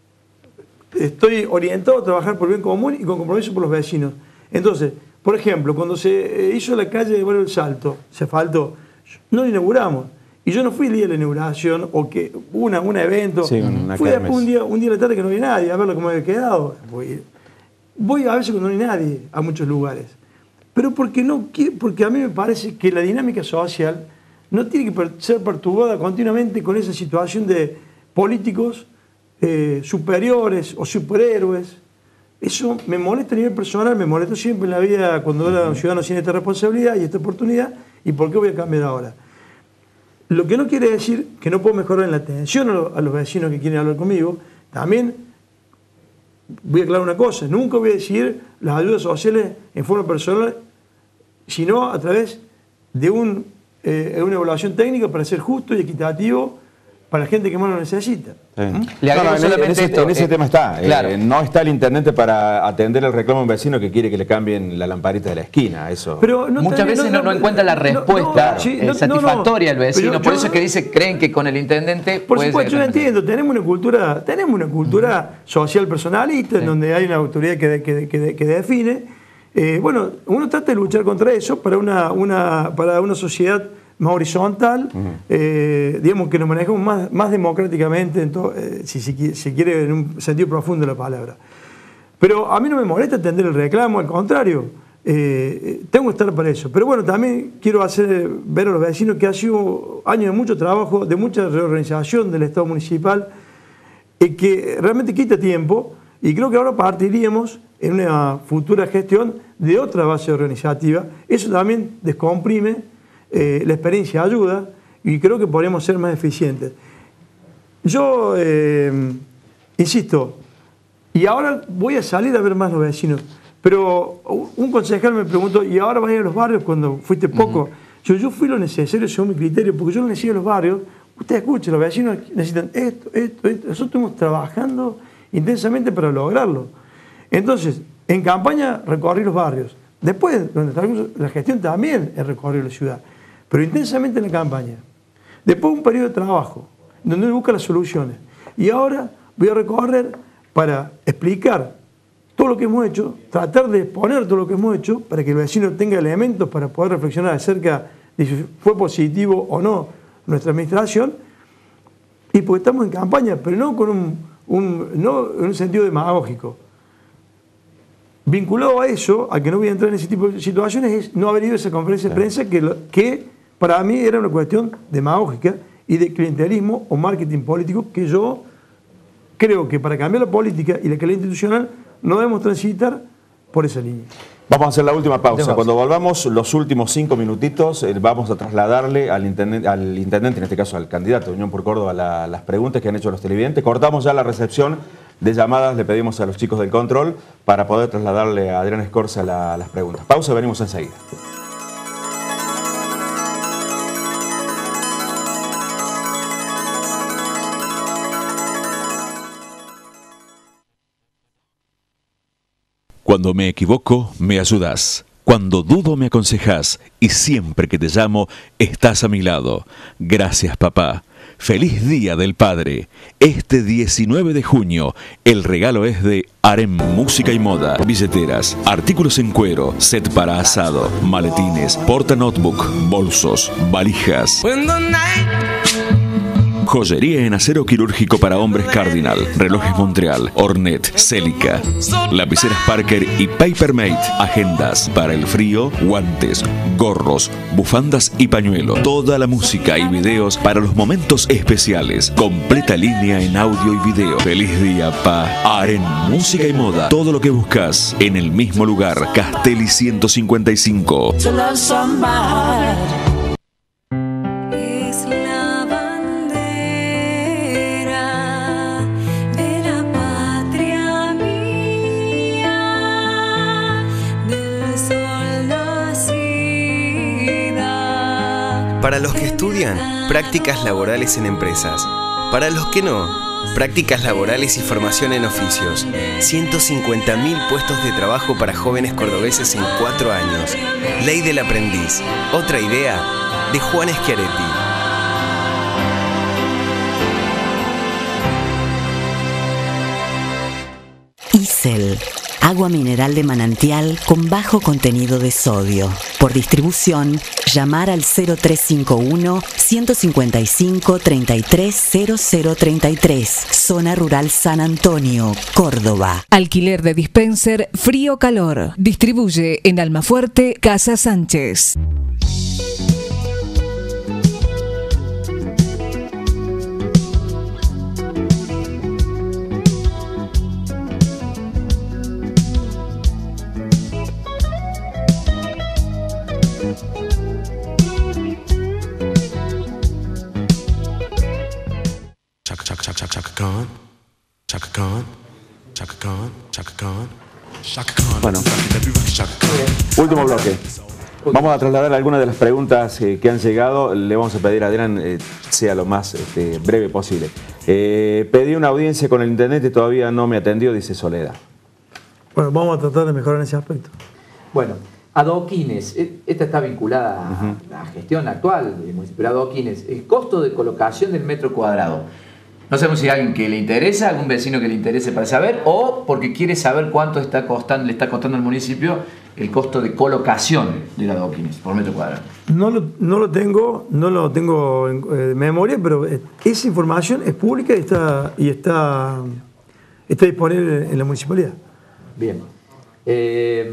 Estoy orientado a trabajar por el bien común y con compromiso por los vecinos. Entonces, por ejemplo, cuando se hizo la calle de Barrio del Salto, se asfaltó, no la inauguramos. Y yo no fui el día de la inauguración o que hubo una, un evento. Sí, fui después un día, un día de la tarde que no había nadie a verlo cómo había quedado. Voy, voy a veces cuando no hay nadie a muchos lugares. Pero porque, no, porque a mí me parece que la dinámica social no tiene que ser perturbada continuamente con esa situación de políticos Eh, superiores o superhéroes. Eso me molesta a nivel personal, me molestó siempre en la vida cuando era un ciudadano sin esta responsabilidad y esta oportunidad. ¿Y por qué voy a cambiar ahora? Lo que no quiere decir que no puedo mejorar en la atención a, lo, a los vecinos que quieren hablar conmigo. También voy a aclarar una cosa, nunca voy a decir las ayudas sociales en forma personal, sino a través de un, eh, una evaluación técnica para ser justo y equitativo para la gente que más lo necesita. Sí. ¿Mm? Le no, no, en, en ese, esto, en ese eh, tema está. Claro. Eh, no está el intendente para atender el reclamo de un vecino que quiere que le cambien la lamparita de la esquina. Eso. Pero no Muchas veces no, no, no encuentra la respuesta no, no, sí, eh, satisfactoria al vecino. Yo, por eso es que dice, creen que con el intendente... Por supuesto, yo lo entiendo. Tenemos una cultura, tenemos una cultura uh-huh. social personalista, sí. en donde hay una autoridad que, que, que, que define. Eh, bueno, uno trata de luchar contra eso para una, una, para una sociedad más horizontal, uh-huh. eh, digamos que nos manejamos más, más democráticamente, en todo, eh, si se si quiere, en un sentido profundo de la palabra. Pero a mí no me molesta atender el reclamo, al contrario, eh, tengo que estar para eso. Pero bueno, también quiero hacer ver a los vecinos que ha sido años de mucho trabajo, de mucha reorganización del Estado municipal, eh, que realmente quita tiempo, y creo que ahora partiríamos en una futura gestión de otra base organizativa. Eso también descomprime, eh, la experiencia ayuda, y creo que podríamos ser más eficientes. Yo, eh, insisto, y ahora voy a salir a ver más los vecinos, pero un concejal me preguntó, ¿y ahora vas a ir a los barrios cuando fuiste poco? Uh-huh. yo, yo fui lo necesario según mi criterio, porque yo lo necesito en los barrios. Usted escuche, los vecinos necesitan esto, esto, esto. Nosotros estamos trabajando intensamente para lograrlo. Entonces, en campaña recorrí los barrios. Después, donde está la gestión también es recorrer la ciudad, pero intensamente en la campaña. Después un periodo de trabajo, donde uno busca las soluciones. Y ahora voy a recorrer para explicar todo lo que hemos hecho, tratar de exponer todo lo que hemos hecho, para que el vecino tenga elementos para poder reflexionar acerca de si fue positivo o no nuestra administración, y porque estamos en campaña, pero no con un, un, no en un sentido demagógico. Vinculado a eso, a que no voy a entrar en ese tipo de situaciones, es no haber ido a esa conferencia de prensa que, lo, que para mí era una cuestión demagógica y de clientelismo o marketing político, que yo creo que para cambiar la política y la calidad institucional no debemos transitar por esa línea. Vamos a hacer la última pausa. Cuando volvamos, los últimos cinco minutitos, eh, vamos a trasladarle al intendente, al intendente, en este caso al candidato de Unión por Córdoba, la, las preguntas que han hecho los televidentes. Cortamos ya la recepción de llamadas, le pedimos a los chicos del control para poder trasladarle a Adrián Escorza la, las preguntas. Pausa, venimos enseguida. Cuando me equivoco, me ayudas. Cuando dudo, me aconsejas. Y siempre que te llamo, estás a mi lado. Gracias, papá. Feliz Día del Padre. Este diecinueve de junio, el regalo es de Arem Música y Moda. Billeteras, artículos en cuero, set para asado, maletines, porta notebook, bolsos, valijas. Joyería en acero quirúrgico para hombres Cardinal, relojes Montreal, Ornet, Celica, lapiceras Parker y Papermate, agendas para el frío, guantes, gorros, bufandas y pañuelos. Toda la música y videos para los momentos especiales. Completa línea en audio y video. Feliz día, pa. Aren Música y Moda. Todo lo que buscas en el mismo lugar. Castelli ciento cincuenta y cinco. Para los que estudian, prácticas laborales en empresas. Para los que no, prácticas laborales y formación en oficios. ciento cincuenta mil puestos de trabajo para jóvenes cordobeses en cuatro años. Ley del aprendiz. Otra idea de Juan Schiaretti. Isel. Agua mineral de manantial con bajo contenido de sodio. Por distribución, llamar al cero tres cinco uno, uno cinco cinco, treinta y tres cero cero treinta y tres. Zona Rural San Antonio, Córdoba. Alquiler de dispenser frío-calor. Distribuye en Almafuerte, Casa Sánchez. Bueno, último bloque. Vamos a trasladar algunas de las preguntas eh, que han llegado. Le vamos a pedir a Adrián eh, sea lo más este, breve posible. Eh, pedí una audiencia con el intendente, todavía no me atendió, dice Soledad. Bueno, vamos a tratar de mejorar en ese aspecto. Bueno, adoquines, esta está vinculada a uh-huh. la gestión actual del municipio, pero adoquines, el costo de colocación del metro cuadrado. No sabemos si hay alguien que le interesa, algún vecino que le interese para saber, o porque quiere saber cuánto está costando, le está costando al municipio el costo de colocación de la adoquines por metro cuadrado? No lo, no lo tengo, no lo tengo en eh, memoria, pero esa información es pública y está, y está, está disponible en la municipalidad. Bien. Eh,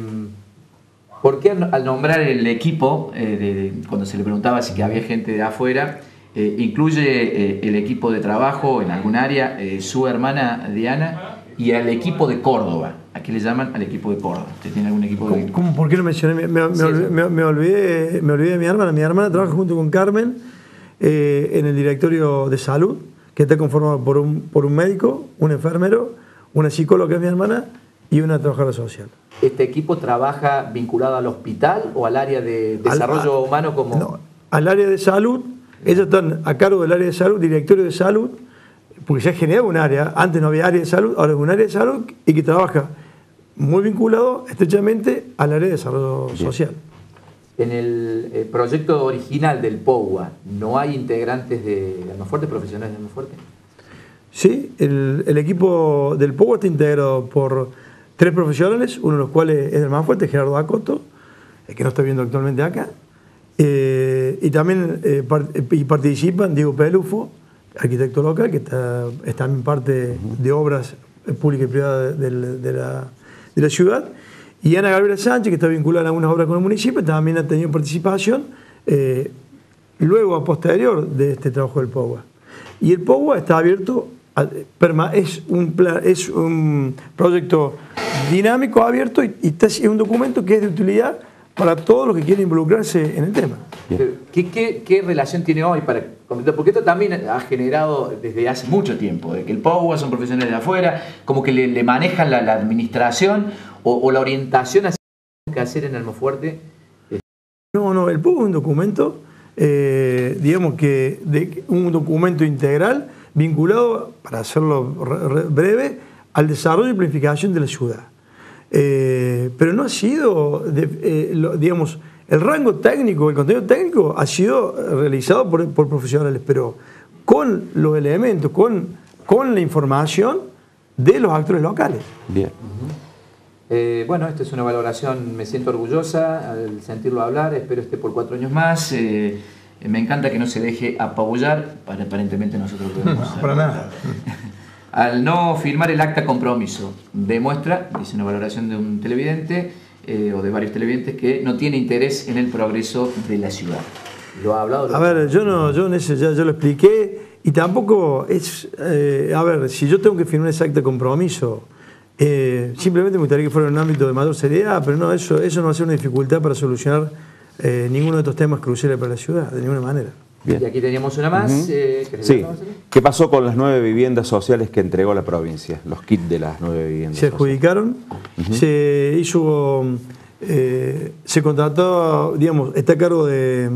¿Por qué al nombrar el equipo, eh, de, de, cuando se le preguntaba si que había gente de afuera, eh, incluye eh, el equipo de trabajo en algún área, eh, su hermana Diana, y al equipo de Córdoba? ¿A qué le llaman al equipo de Córdoba? ¿Usted tiene algún equipo de...? ¿Cómo, cómo, ¿Por qué no mencioné? Me, me, sí, me, me, me, olvidé, me olvidé de mi hermana. Mi hermana trabaja junto con Carmen eh, en el directorio de salud, que está conformado por un, por un médico, un enfermero, una psicóloga, que es mi hermana, y una trabajadora social. ¿Este equipo trabaja vinculado al hospital o al área de desarrollo al, humano como...? No, al área de salud. Ellos están a cargo del área de salud, directorio de salud, porque se ha generado un área, antes no había área de salud, ahora es un área de salud y que trabaja muy vinculado estrechamente al área de desarrollo Bien. social. En el, el proyecto original del POUA, ¿no hay integrantes de Almafuerte, profesionales de Almafuerte? Sí, el, el equipo del POUA está integrado por tres profesionales, uno de los cuales es del Almafuerte, Gerardo Acoto, el que no está viendo actualmente acá, eh, y también eh, part, y participan Diego Pelufo, arquitecto local, que está, está en parte de obras públicas y privadas de, de, de, la, de la ciudad, y Ana Gabriela Sánchez, que está vinculada a algunas obras con el municipio, también ha tenido participación eh, luego a posterior de este trabajo del POUA. Y el POUA está abierto, a, es, un plan, es un proyecto dinámico, abierto, y, y está, es un documento que es de utilidad para todos los que quieren involucrarse en el tema. ¿Qué, qué, qué relación tiene hoy para comentar? Porque esto también ha generado desde hace mucho tiempo, de que el POUA son profesionales de afuera, como que le, le manejan la, la administración o, o la orientación hacia lo que hacer en Almafuerte. No, no, el POUA es un documento, eh, digamos que de, un documento integral vinculado, para hacerlo re, re, breve, al desarrollo y planificación de la ciudad. Eh, pero no ha sido, de, eh, lo, digamos, el rango técnico, el contenido técnico ha sido realizado por, por profesionales, pero con los elementos, con, con la información de los actores locales. Bien. Uh-huh. eh, bueno, esto es una valoración, me siento orgullosa al sentirlo hablar, espero esté por cuatro años más. Eh, me encanta que no se deje apabullar, aparentemente nosotros lo podemos no, para nada. Al no firmar el acta compromiso, demuestra, dice una valoración de un televidente eh, o de varios televidentes, que no tiene interés en el progreso de la ciudad. ¿Lo ha hablado? A ver, yo no, yo en ese ya yo lo expliqué, y tampoco es, eh, a ver, si yo tengo que firmar ese acta de compromiso, eh, simplemente me gustaría que fuera en un ámbito de mayor seriedad, pero no, eso, eso no va a ser una dificultad para solucionar eh, ninguno de estos temas cruciales para la ciudad, de ninguna manera. Bien. Y aquí teníamos una más. Uh-huh. eh, sí. ¿Qué pasó con las nueve viviendas sociales que entregó la provincia? Los kits de las nueve viviendas. Se adjudicaron, uh-huh. se hizo, eh, se contrató, digamos, está a cargo de,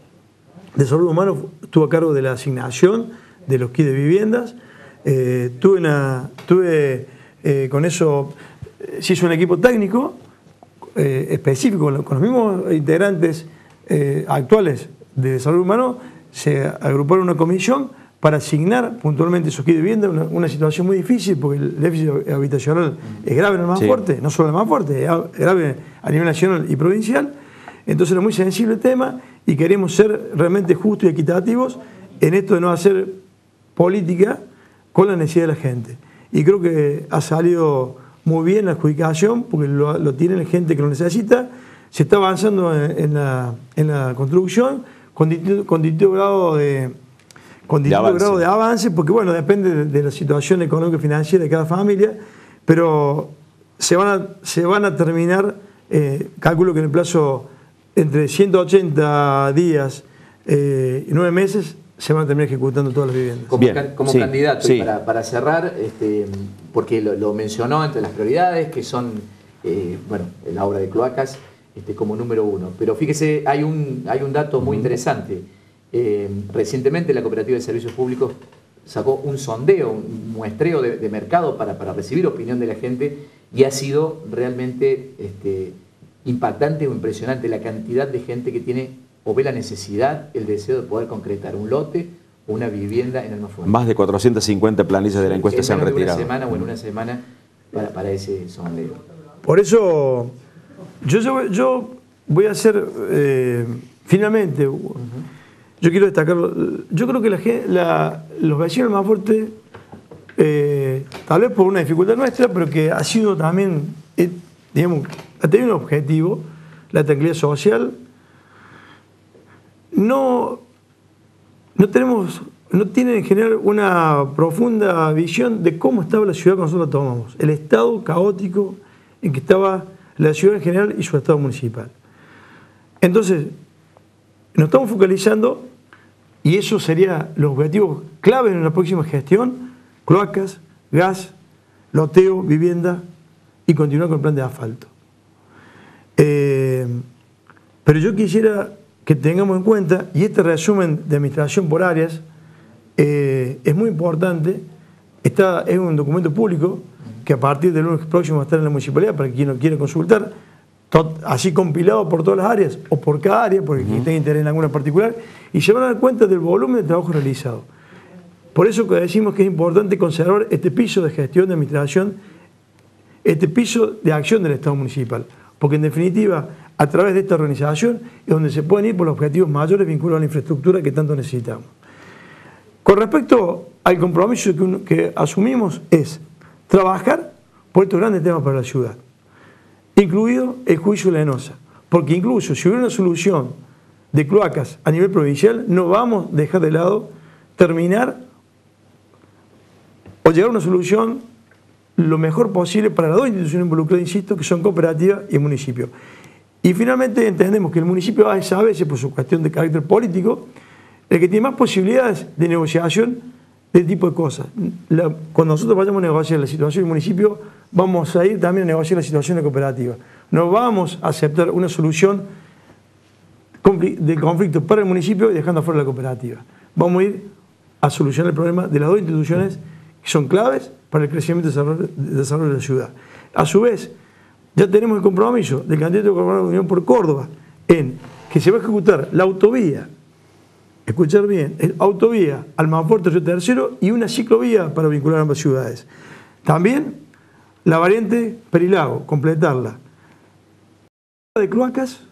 de Salud Humano, estuvo a cargo de la asignación de los kits de viviendas. Eh, tuve una, tuve eh, con eso, se hizo un equipo técnico eh, específico con los, con los mismos integrantes eh, actuales de Salud Humano. Se agrupó en una comisión para asignar puntualmente esos kits de vivienda, una, una situación muy difícil porque el déficit habitacional es grave en el Almafuerte, sí. No solo en el Almafuerte, es grave a nivel nacional y provincial. Entonces era muy sensible el tema y queremos ser realmente justos y equitativos en esto de no hacer política con la necesidad de la gente. Y creo que ha salido muy bien la adjudicación porque lo, lo tiene la gente que lo necesita. Se está avanzando en, en, la, en la construcción con distinto, con distinto grado de, con distinto de grado de avance, porque bueno, depende de, de la situación económica y financiera de cada familia, pero se van a, se van a terminar, eh, calculo que en el plazo entre ciento ochenta días eh, y nueve meses se van a terminar ejecutando todas las viviendas. Como, Bien, can, como sí, candidato, sí. Para, para cerrar, este, porque lo, lo mencionó entre las prioridades, que son, eh, bueno, la obra de cloacas, Este, como número uno. Pero fíjese, hay un, hay un dato muy interesante. Eh, recientemente la Cooperativa de Servicios Públicos sacó un sondeo, un muestreo de, de mercado para, para recibir opinión de la gente, y ha sido realmente este, impactante o impresionante la cantidad de gente que tiene o ve la necesidad, el deseo de poder concretar un lote o una vivienda en Almafuerte. Más de cuatrocientas cincuenta planillas de la encuesta en se han retirado. En una semana o en una semana para, para ese sondeo. Por eso yo, yo, yo voy a hacer, eh, finalmente, uh-huh. yo quiero destacarlo, yo creo que la, la, los vecinos del Almafuerte, eh, tal vez por una dificultad nuestra, pero que ha sido también, eh, digamos, ha tenido un objetivo, la tranquilidad social. No, no tenemos, no tienen en general una profunda visión de cómo estaba la ciudad cuando nosotros la tomamos, el estado caótico en que estaba la ciudad en general y su estado municipal. Entonces, nos estamos focalizando, y eso sería los objetivos claves en la próxima gestión: cloacas, gas, loteo, vivienda y continuar con el plan de asfalto. Eh, pero yo quisiera que tengamos en cuenta, y este resumen de administración por áreas eh, es muy importante, está, es un documento público que a partir del lunes próximo va a estar en la municipalidad para quien lo quiera consultar, tot, así compilado por todas las áreas o por cada área, porque quien tenga interés en alguna particular, y se van a dar cuenta del volumen de trabajo realizado. Por eso que decimos que es importante conservar este piso de gestión de administración, este piso de acción del Estado municipal, porque en definitiva, a través de esta organización es donde se pueden ir por los objetivos mayores vinculados a la infraestructura que tanto necesitamos. Con respecto al compromiso que, uno, que asumimos es trabajar por estos grandes temas para la ciudad, incluido el juicio de la ENOSA, porque incluso si hubiera una solución de cloacas a nivel provincial, no vamos a dejar de lado terminar o llegar a una solución lo mejor posible para las dos instituciones involucradas, insisto, que son cooperativas y el municipio. Y finalmente entendemos que el municipio es a veces, por su cuestión de carácter político, el que tiene más posibilidades de negociación de este tipo de cosas. La, cuando nosotros vayamos a negociar la situación del municipio, vamos a ir también a negociar la situación de cooperativa. No vamos a aceptar una solución de conflicto para el municipio y dejando afuera la cooperativa. Vamos a ir a solucionar el problema de las dos instituciones que son claves para el crecimiento y desarrollo, desarrollo de la ciudad. A su vez, ya tenemos el compromiso del candidato gobernador de Unión por Córdoba en que se va a ejecutar la autovía, escuchar bien, el autovía Almafuerte Río Tercero y una ciclovía para vincular ambas ciudades. También la variante Perilago, completarla. De cloacas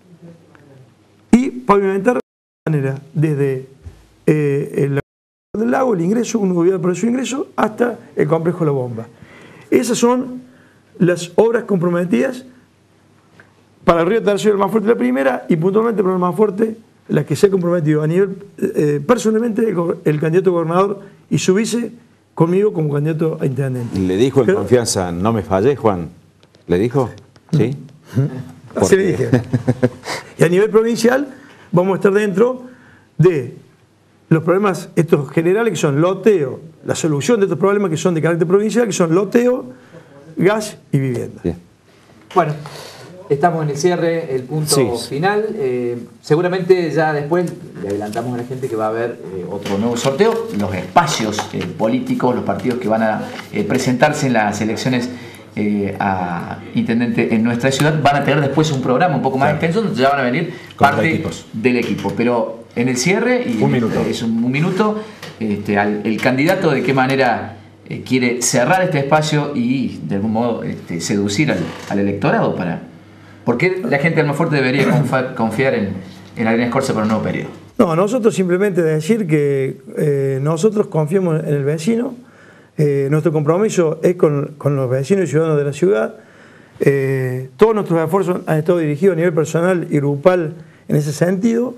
y pavimentar de manera desde eh, el del lago, el ingreso, un gobierno para su ingreso, hasta el complejo La Bomba. Esas son las obras comprometidas para el Río Tercero, el Almafuerte la primera, y puntualmente para el Almafuerte la que se ha comprometido a nivel, eh, personalmente, el, el candidato gobernador y su vice conmigo como candidato a intendente. ¿Le dijo en Pero, confianza, no me fallé, Juan? ¿Le dijo? ¿Sí? Así le dije. Y a nivel provincial vamos a estar dentro de los problemas estos generales que son loteo, la solución de estos problemas que son de carácter provincial, que son loteo, gas y vivienda. Bien. Bueno, estamos en el cierre, el punto sí. final. Eh, seguramente ya después le adelantamos a la gente que va a haber eh, otro nuevo sorteo. Los espacios eh, políticos, los partidos que van a eh, presentarse en las elecciones eh, a intendente en nuestra ciudad van a tener después un programa un poco más claro. extenso donde ya van a venir Con parte del equipo. Pero en el cierre, y un minuto, es un, un minuto este, al, el candidato de qué manera eh, quiere cerrar este espacio y de algún modo este, seducir al, al electorado para... ¿Por qué la gente de Almafuerte debería confiar, confiar en, en Adrián Escorza para un nuevo periodo? No, nosotros simplemente decir que eh, nosotros confiamos en el vecino, eh, nuestro compromiso es con, con los vecinos y ciudadanos de la ciudad, eh, todos nuestros esfuerzos han estado dirigidos a nivel personal y grupal en ese sentido.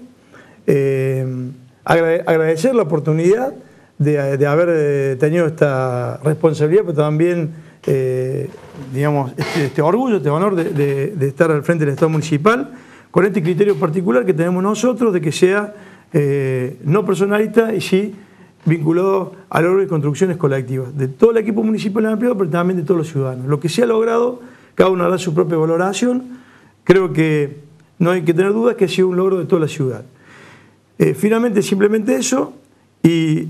Eh, agrade, agradecer la oportunidad de, de haber tenido esta responsabilidad, pero también eh, digamos, este, este orgullo, este honor de, de, de estar al frente del Estado municipal, con este criterio particular que tenemos nosotros de que sea eh, no personalista y sí vinculado al orden de construcciones colectivas, de todo el equipo municipal ampliado, pero también de todos los ciudadanos. Lo que se ha logrado, cada uno hará su propia valoración, creo que no hay que tener dudas que ha sido un logro de toda la ciudad. Eh, finalmente, simplemente eso, y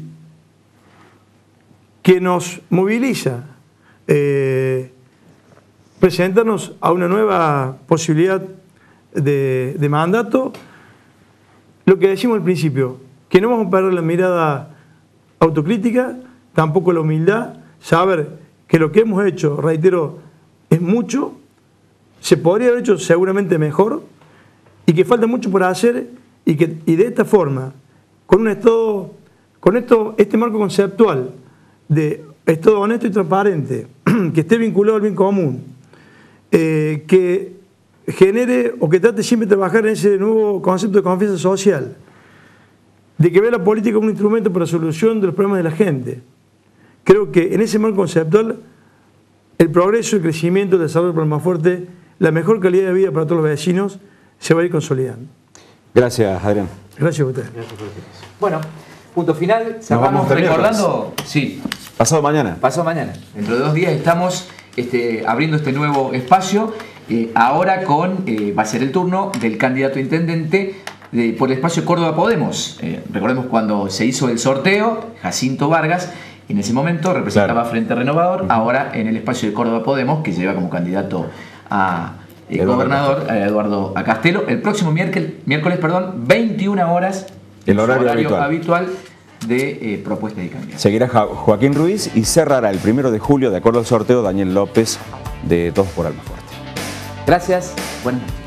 que nos moviliza eh, presentarnos a una nueva posibilidad de, de mandato, lo que decimos al principio, que no vamos a perder la mirada autocrítica, tampoco la humildad, saber que lo que hemos hecho, reitero, es mucho se podría haber hecho seguramente mejor y que falta mucho por hacer y que y de esta forma, con un Estado, con esto, este marco conceptual de Estado honesto y transparente, que esté vinculado al bien común, eh, que genere o que trate siempre de trabajar en ese nuevo concepto de confianza social, de que vea la política como un instrumento para la solución de los problemas de la gente. Creo que en ese marco conceptual el progreso, el crecimiento, el desarrollo del Almafuerte, la mejor calidad de vida para todos los vecinos se va a ir consolidando. Gracias, Adrián. Gracias a usted. Bueno, punto final. Cerramos recordando. Sí. Pasado mañana. Pasado mañana. Dentro de dos días estamos este, abriendo este nuevo espacio. Eh, ahora con eh, va a ser el turno del candidato a intendente de, por el espacio Córdoba Podemos. Eh, recordemos cuando se hizo el sorteo, Jacinto Vargas, en ese momento representaba claro. Frente Renovador, uh-huh. Ahora en el espacio de Córdoba Podemos, que lleva como candidato a eh, gobernador a Eduardo a Castelo, el próximo miércoles, miércoles perdón, veintiuna horas, el horario, horario habitual. habitual de eh, propuestas de candidatos. Seguirá Joaquín Ruiz y cerrará el primero de julio, de acuerdo al sorteo, Daniel López de Todos por Almafuerte. Gracias, buenas noches.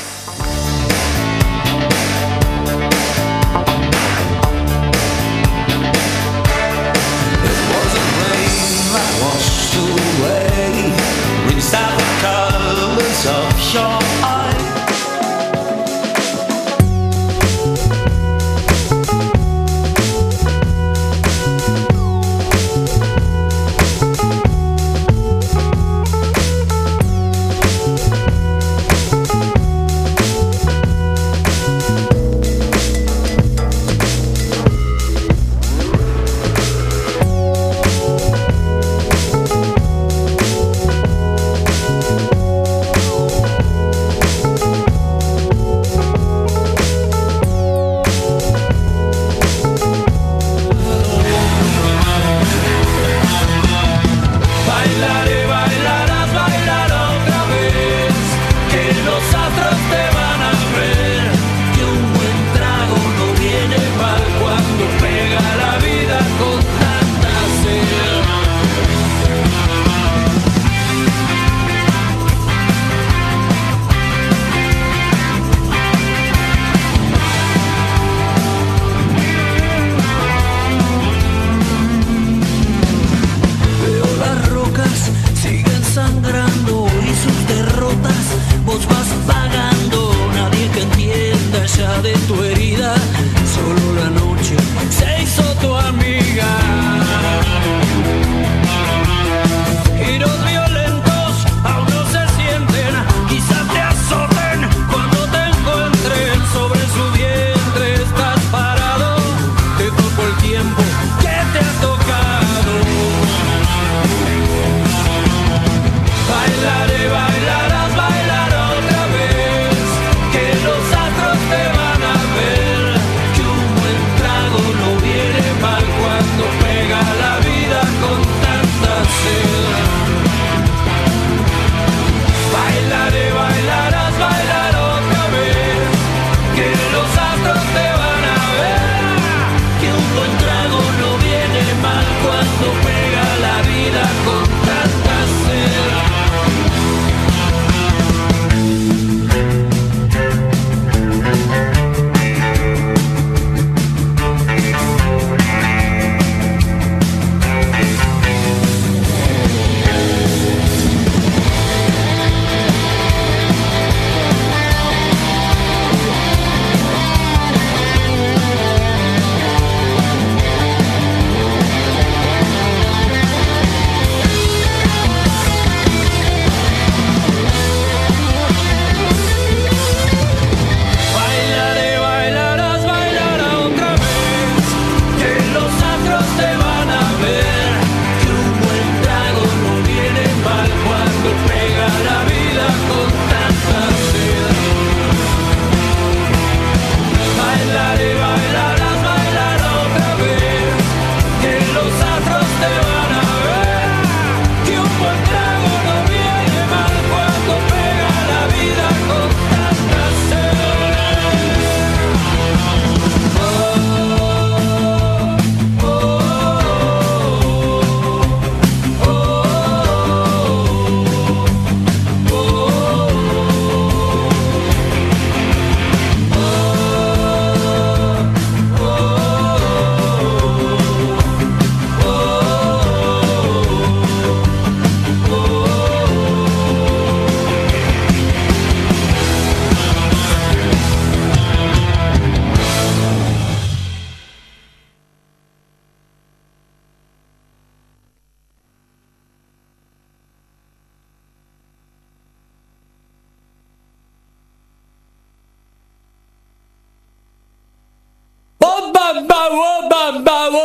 Of your eyes. Bailarás, bailar otra vez, que los astros te van a ver. Bamba,